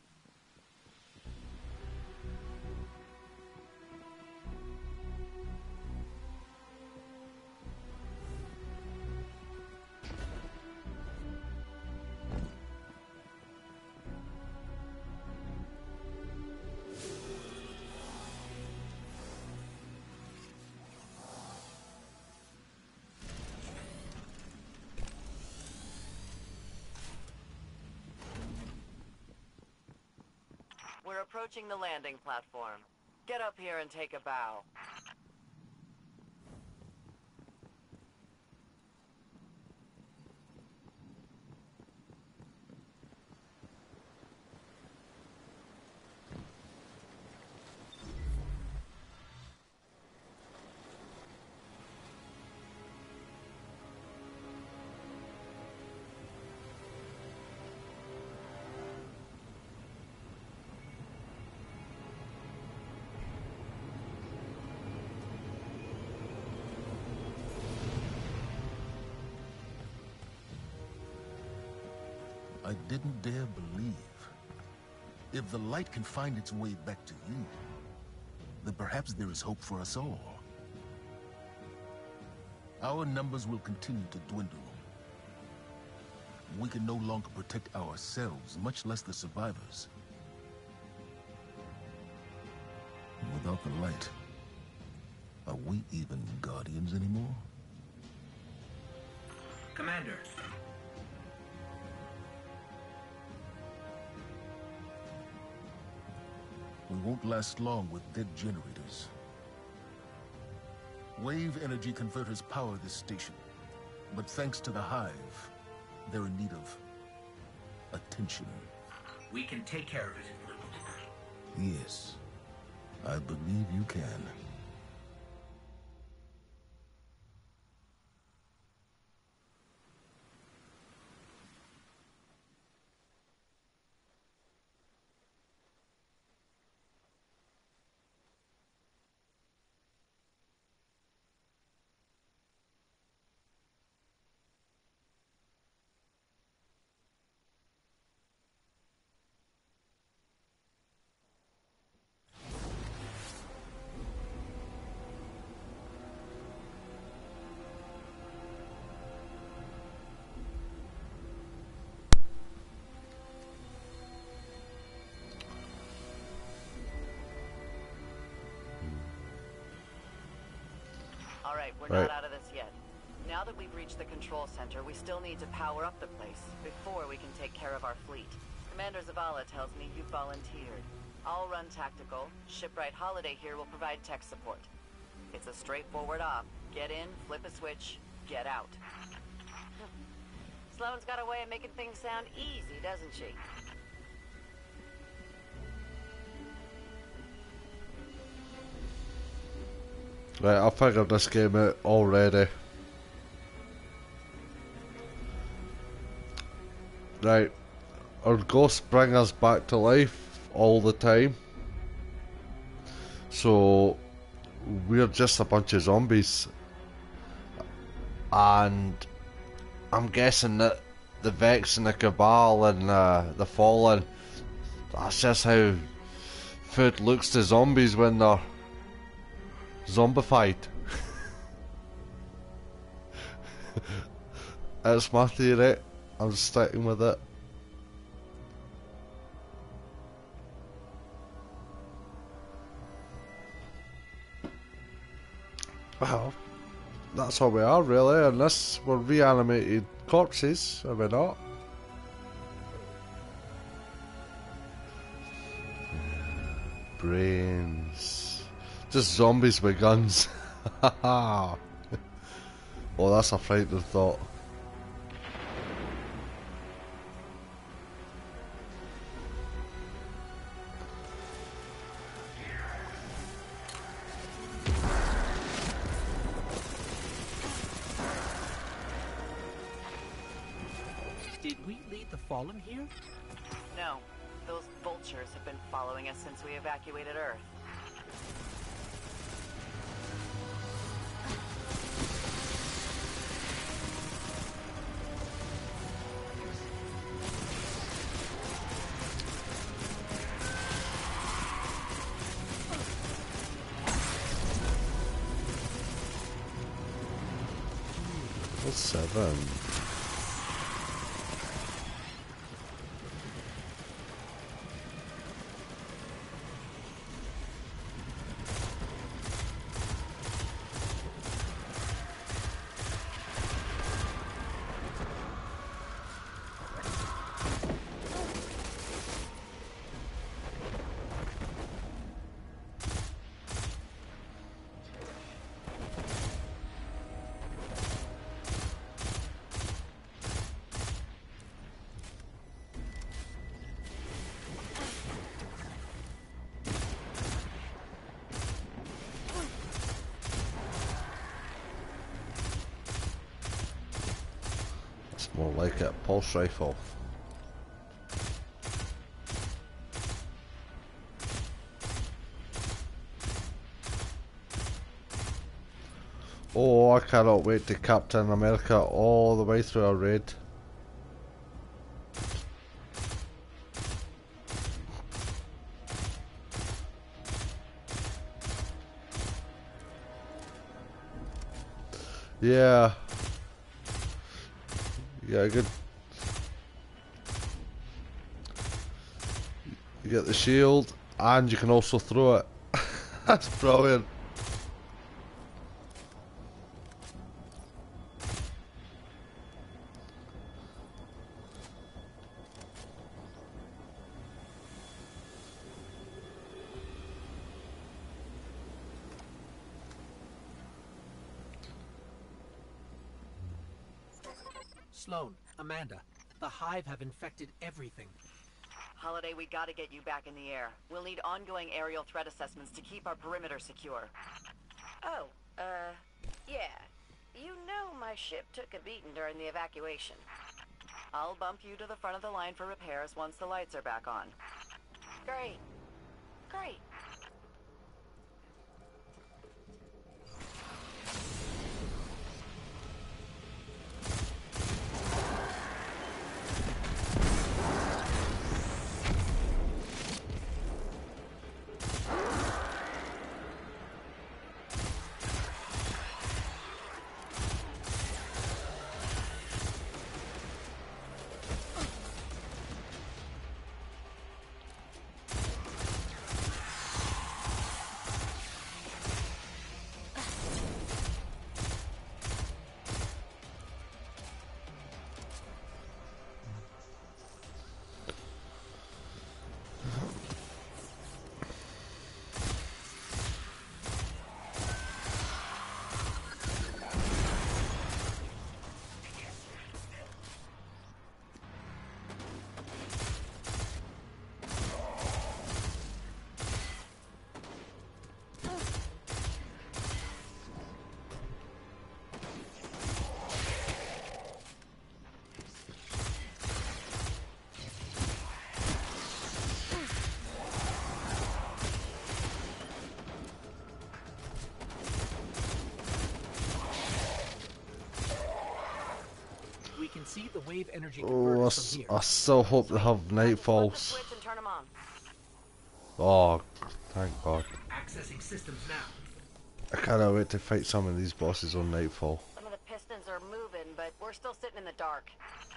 We're approaching the landing platform. Get up here and take a bow. I didn't dare believe. If the light can find its way back to you, then perhaps there is hope for us all. Our numbers will continue to dwindle. We can no longer protect ourselves, much less the survivors. Without the light, are we even Guardians anymore? Commander. We won't last long with dead generators. Wave energy converters power this station. But thanks to the Hive, they're in need of attention. We can take care of it. Yes, I believe you can. Alright, we're Right. not out of this yet. Now that we've reached the control center, we still need to power up the place before we can take care of our fleet. Commander Zavala tells me you've volunteered. I'll run tactical. Shipwright Holiday here will provide tech support. It's a straightforward op. Get in, flip a switch, get out. Sloan's got a way of making things sound easy, doesn't she? Right, I figured this game out already. Right, our ghosts bring us back to life all the time. So, we're just a bunch of zombies. And I'm guessing that the Vex and the Cabal and uh, the Fallen, that's just how food looks to zombies when they're zombified. That's my theory. I'm sticking with it. Well, that's all we are really, unless we're reanimated corpses, are we not? Brains. Just zombies with guns. Oh, that's a frightening thought. Did we lead the Fallen here? No. Those vultures have been following us since we evacuated Earth. What's seven? More like it, pulse rifle. Oh, I cannot wait to Captain America all the way through a raid. Yeah. Yeah, good. You get the shield, and you can also throw it. That's brilliant. Sloan, Amanda, the Hive have infected everything. Holiday, we gotta get you back in the air. We'll need ongoing aerial threat assessments to keep our perimeter secure. Oh, uh, yeah. You know my ship took a beating during the evacuation. I'll bump you to the front of the line for repairs once the lights are back on. Great. Great. Can see the wave energy Oh, I, from here. I still hope they have nightfalls. Oh, thank God. Accessing systems now. I cannot wait to fight some of these bosses on Nightfall. Some of the pistons are moving, but we're still sitting in the dark.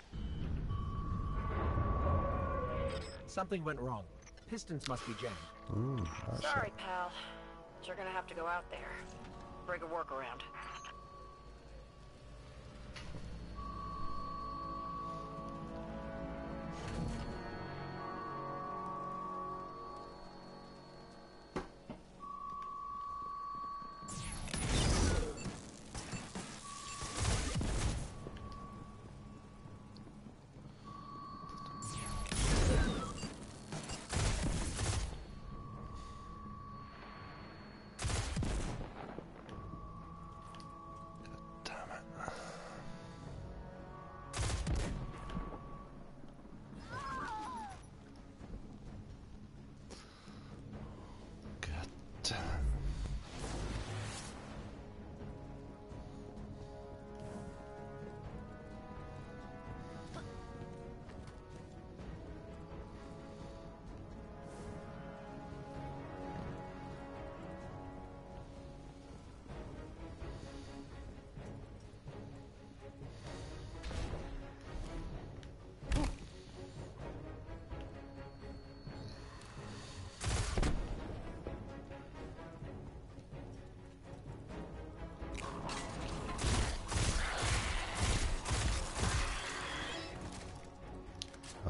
Something went wrong. Pistons must be jammed. Ooh, Sorry, it. pal. But you're gonna have to go out there. Bring a workaround.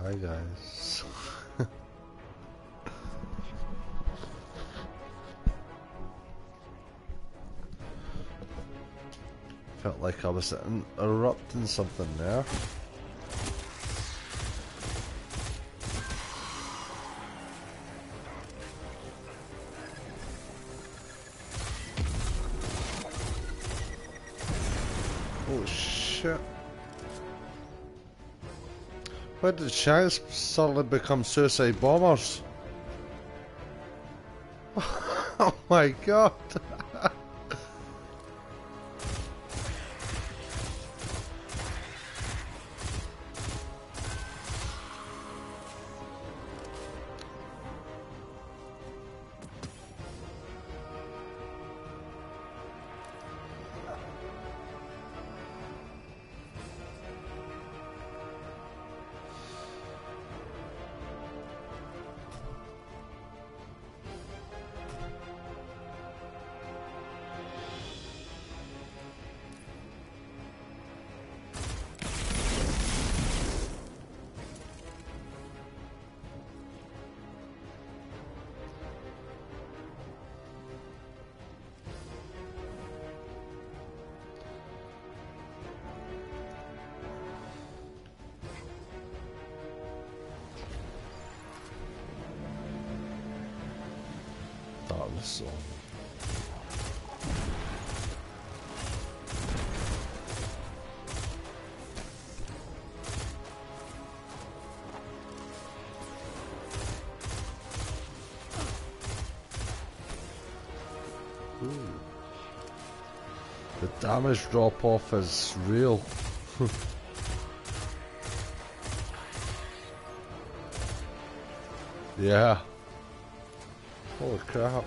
Hi guys. Felt like I was interrupting something there. Oh shit. Why did Shanks suddenly become suicide bombers? Oh my god. Darkness on. Ooh. The damage drop off is real. Yeah. Holy crap.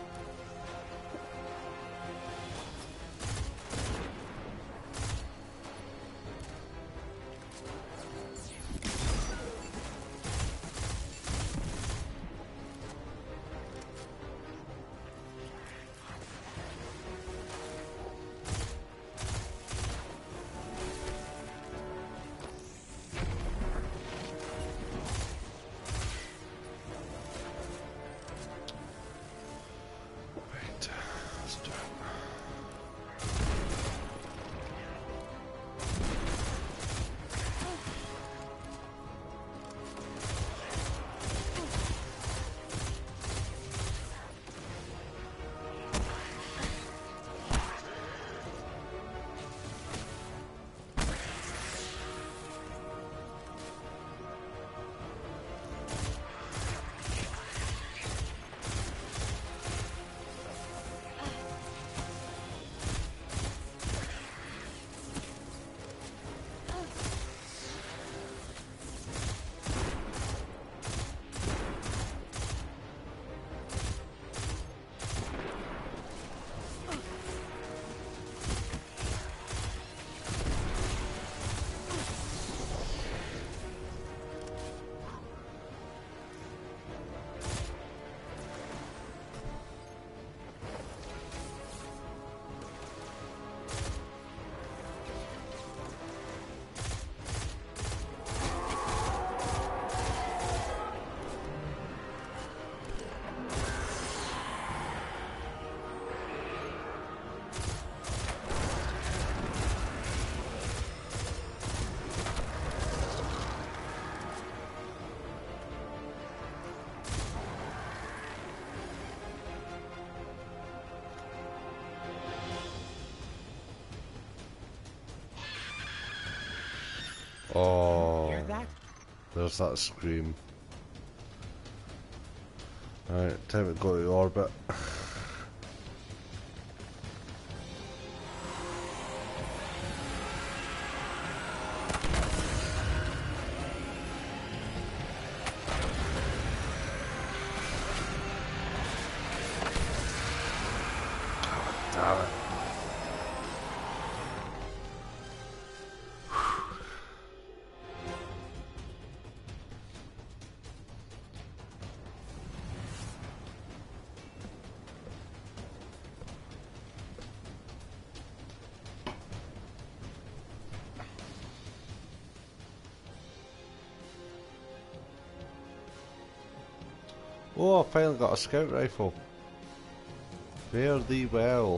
Oh, Hear that? There's that scream. Alright, time to go to orbit. Damn it. Oh, I finally got a scout rifle. Fare thee well.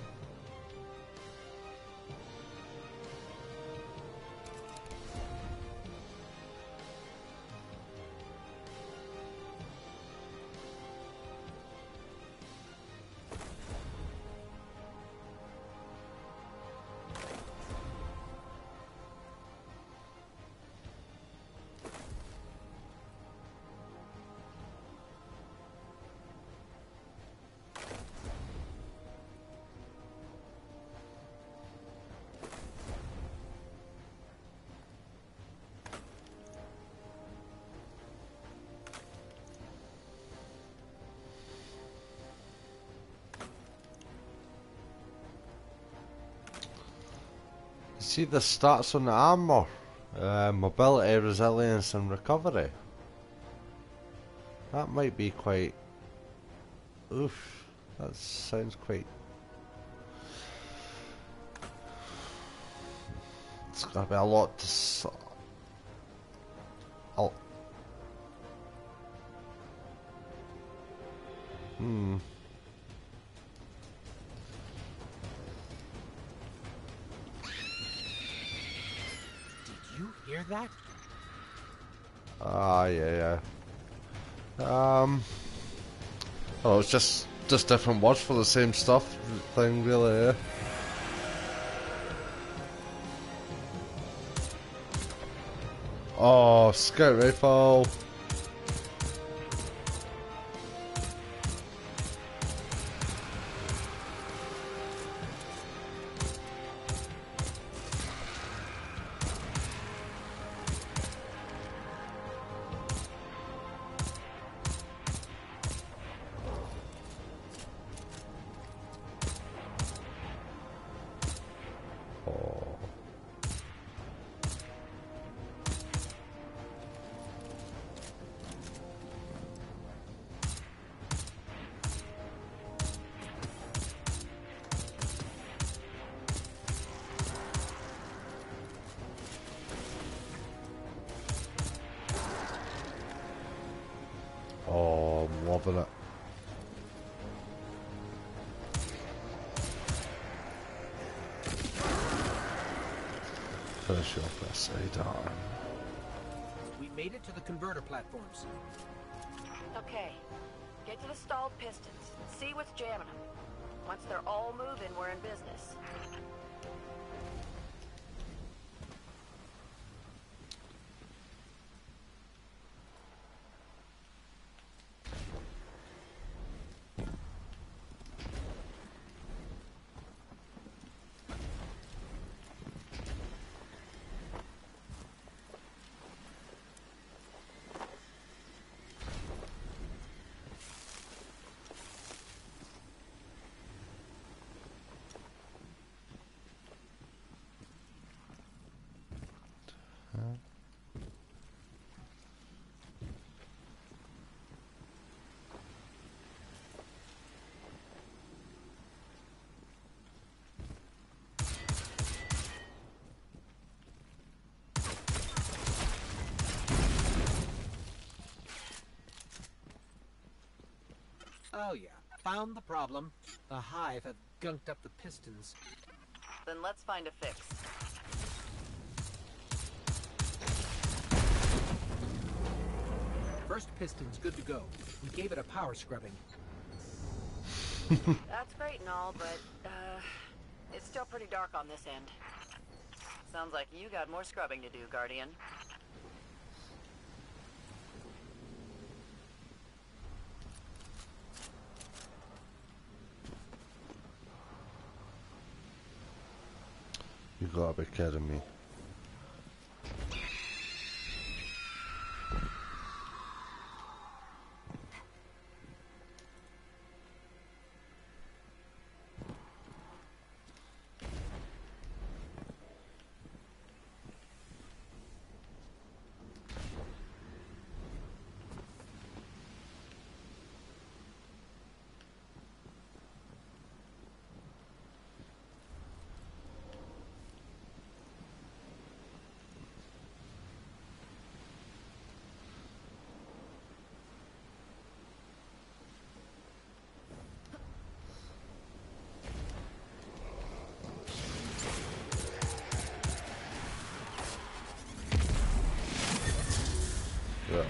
See the stats on the armor, uh, mobility, resilience and recovery. That might be quite... Oof, that sounds quite... It's gonna be a lot to... S oh. Hmm. Hear that? Ah, yeah, yeah. Um, oh, it's just just different words for the same stuff thing, really. Yeah. Oh, scout rifle. Oh, I'm loving it. Finish off that side arm. We made it to the converter platforms. Okay. Get to the stalled pistons. See what's jamming them. Once they're all moving, we're in business. Oh yeah, found the problem. The Hive have gunked up the pistons. Then let's find a fix. First piston's good to go. We gave it a power scrubbing. That's great and all, but, uh, it's still pretty dark on this end. Sounds like you got more scrubbing to do, Guardian. You gotta be kidding me. Yeah.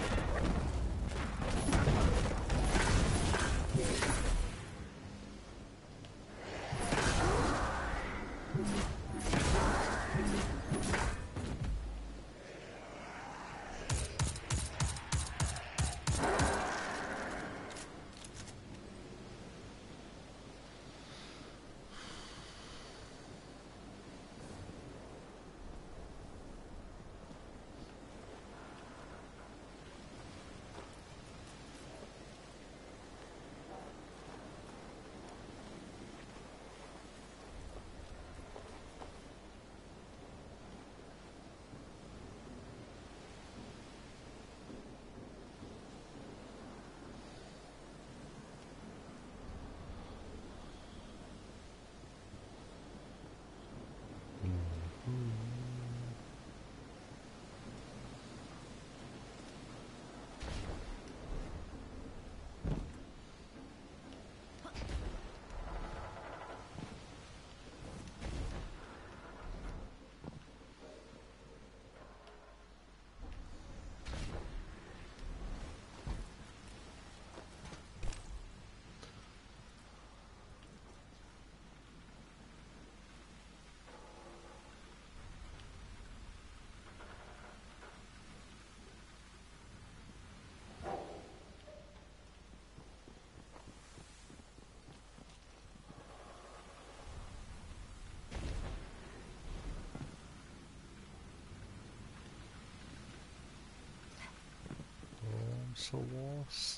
I'm so lost.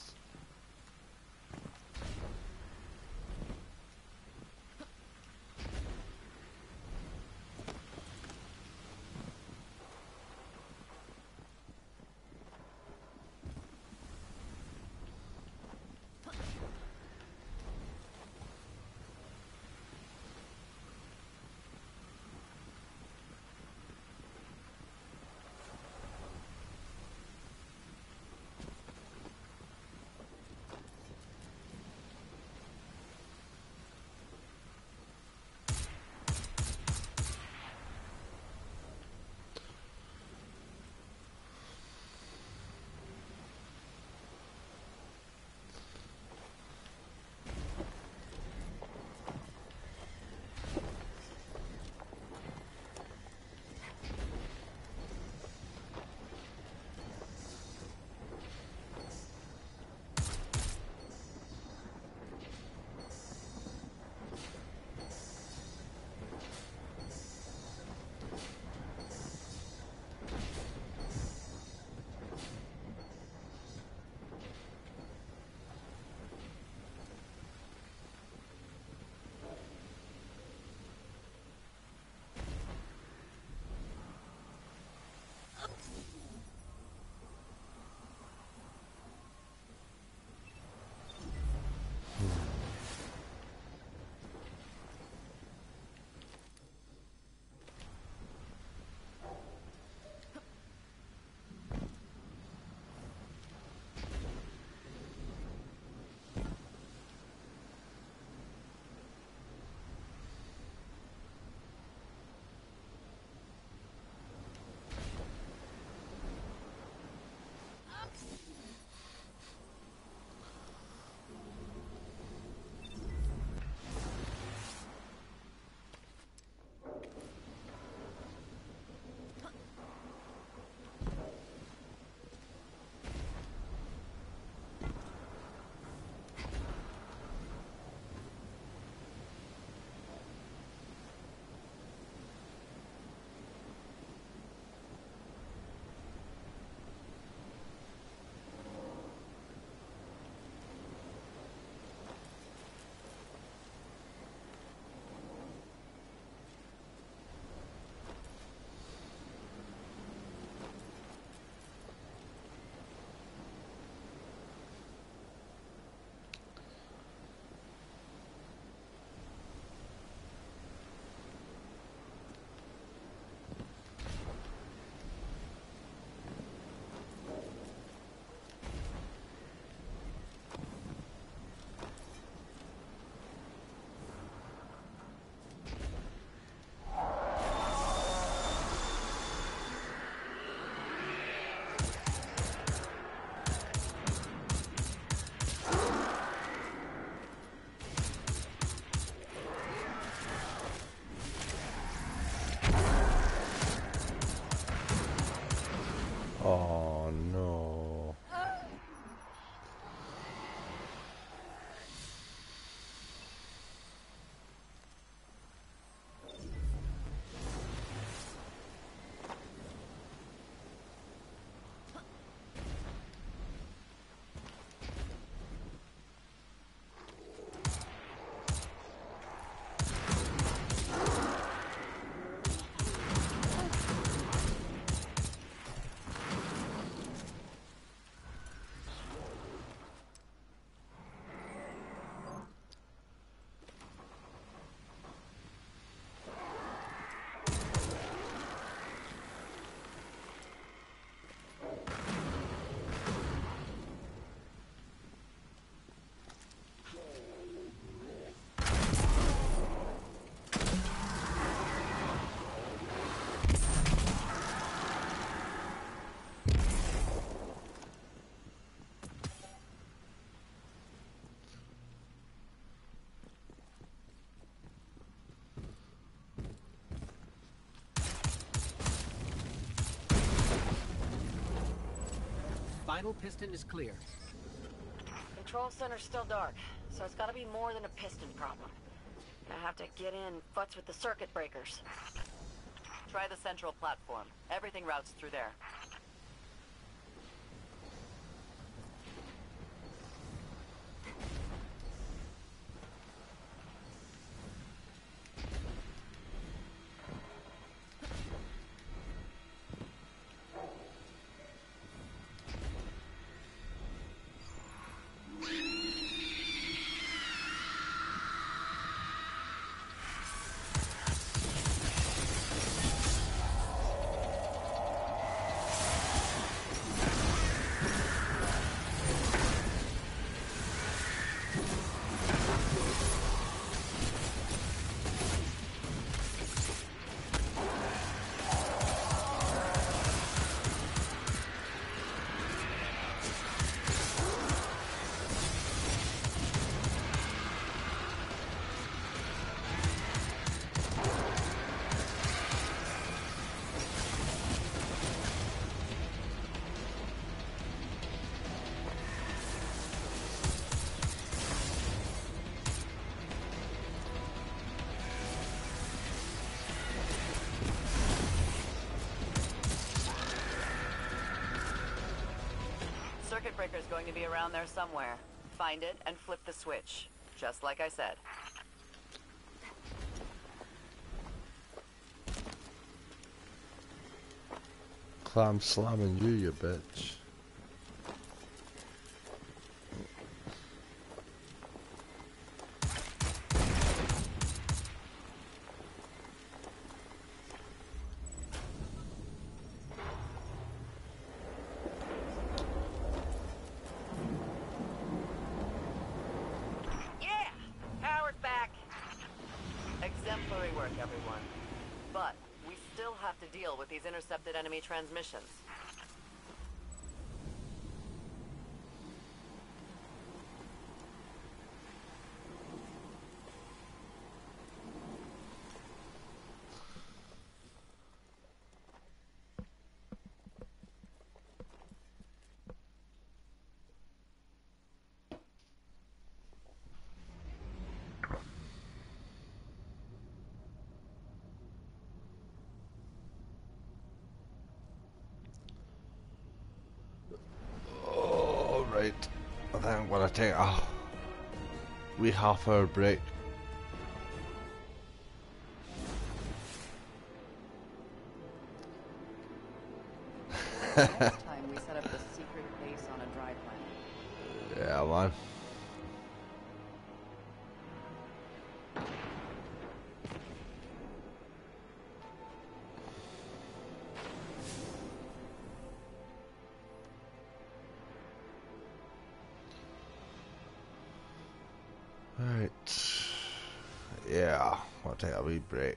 final piston is clear. Control center's still dark, so it's gotta be more than a piston problem. I have to get in, futz with the circuit breakers. Try the central platform. Everything routes through there. Circuit breaker's going to be around there somewhere. Find it and flip the switch. Just like I said. Clam slamming you, you bitch. Intercepted enemy transmissions. I think I'm gonna take a wee half hour break. Next time we set up the secret base on a dry planet. Yeah, man. Right. Yeah, I'll take a wee break.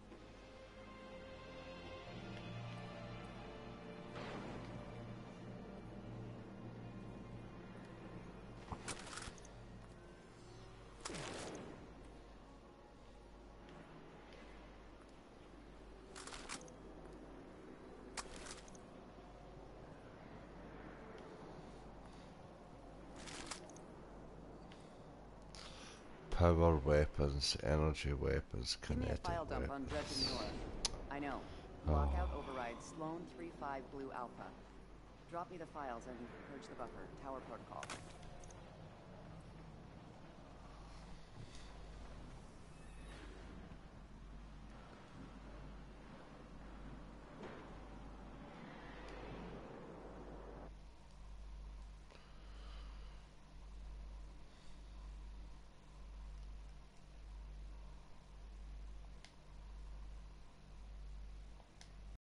Power weapons, energy weapons, kinetic file dump weapons. on Dredge North. I know. Lockout overrides Sloan three five Blue Alpha. Drop me the files and purge the buffer. Tower protocol.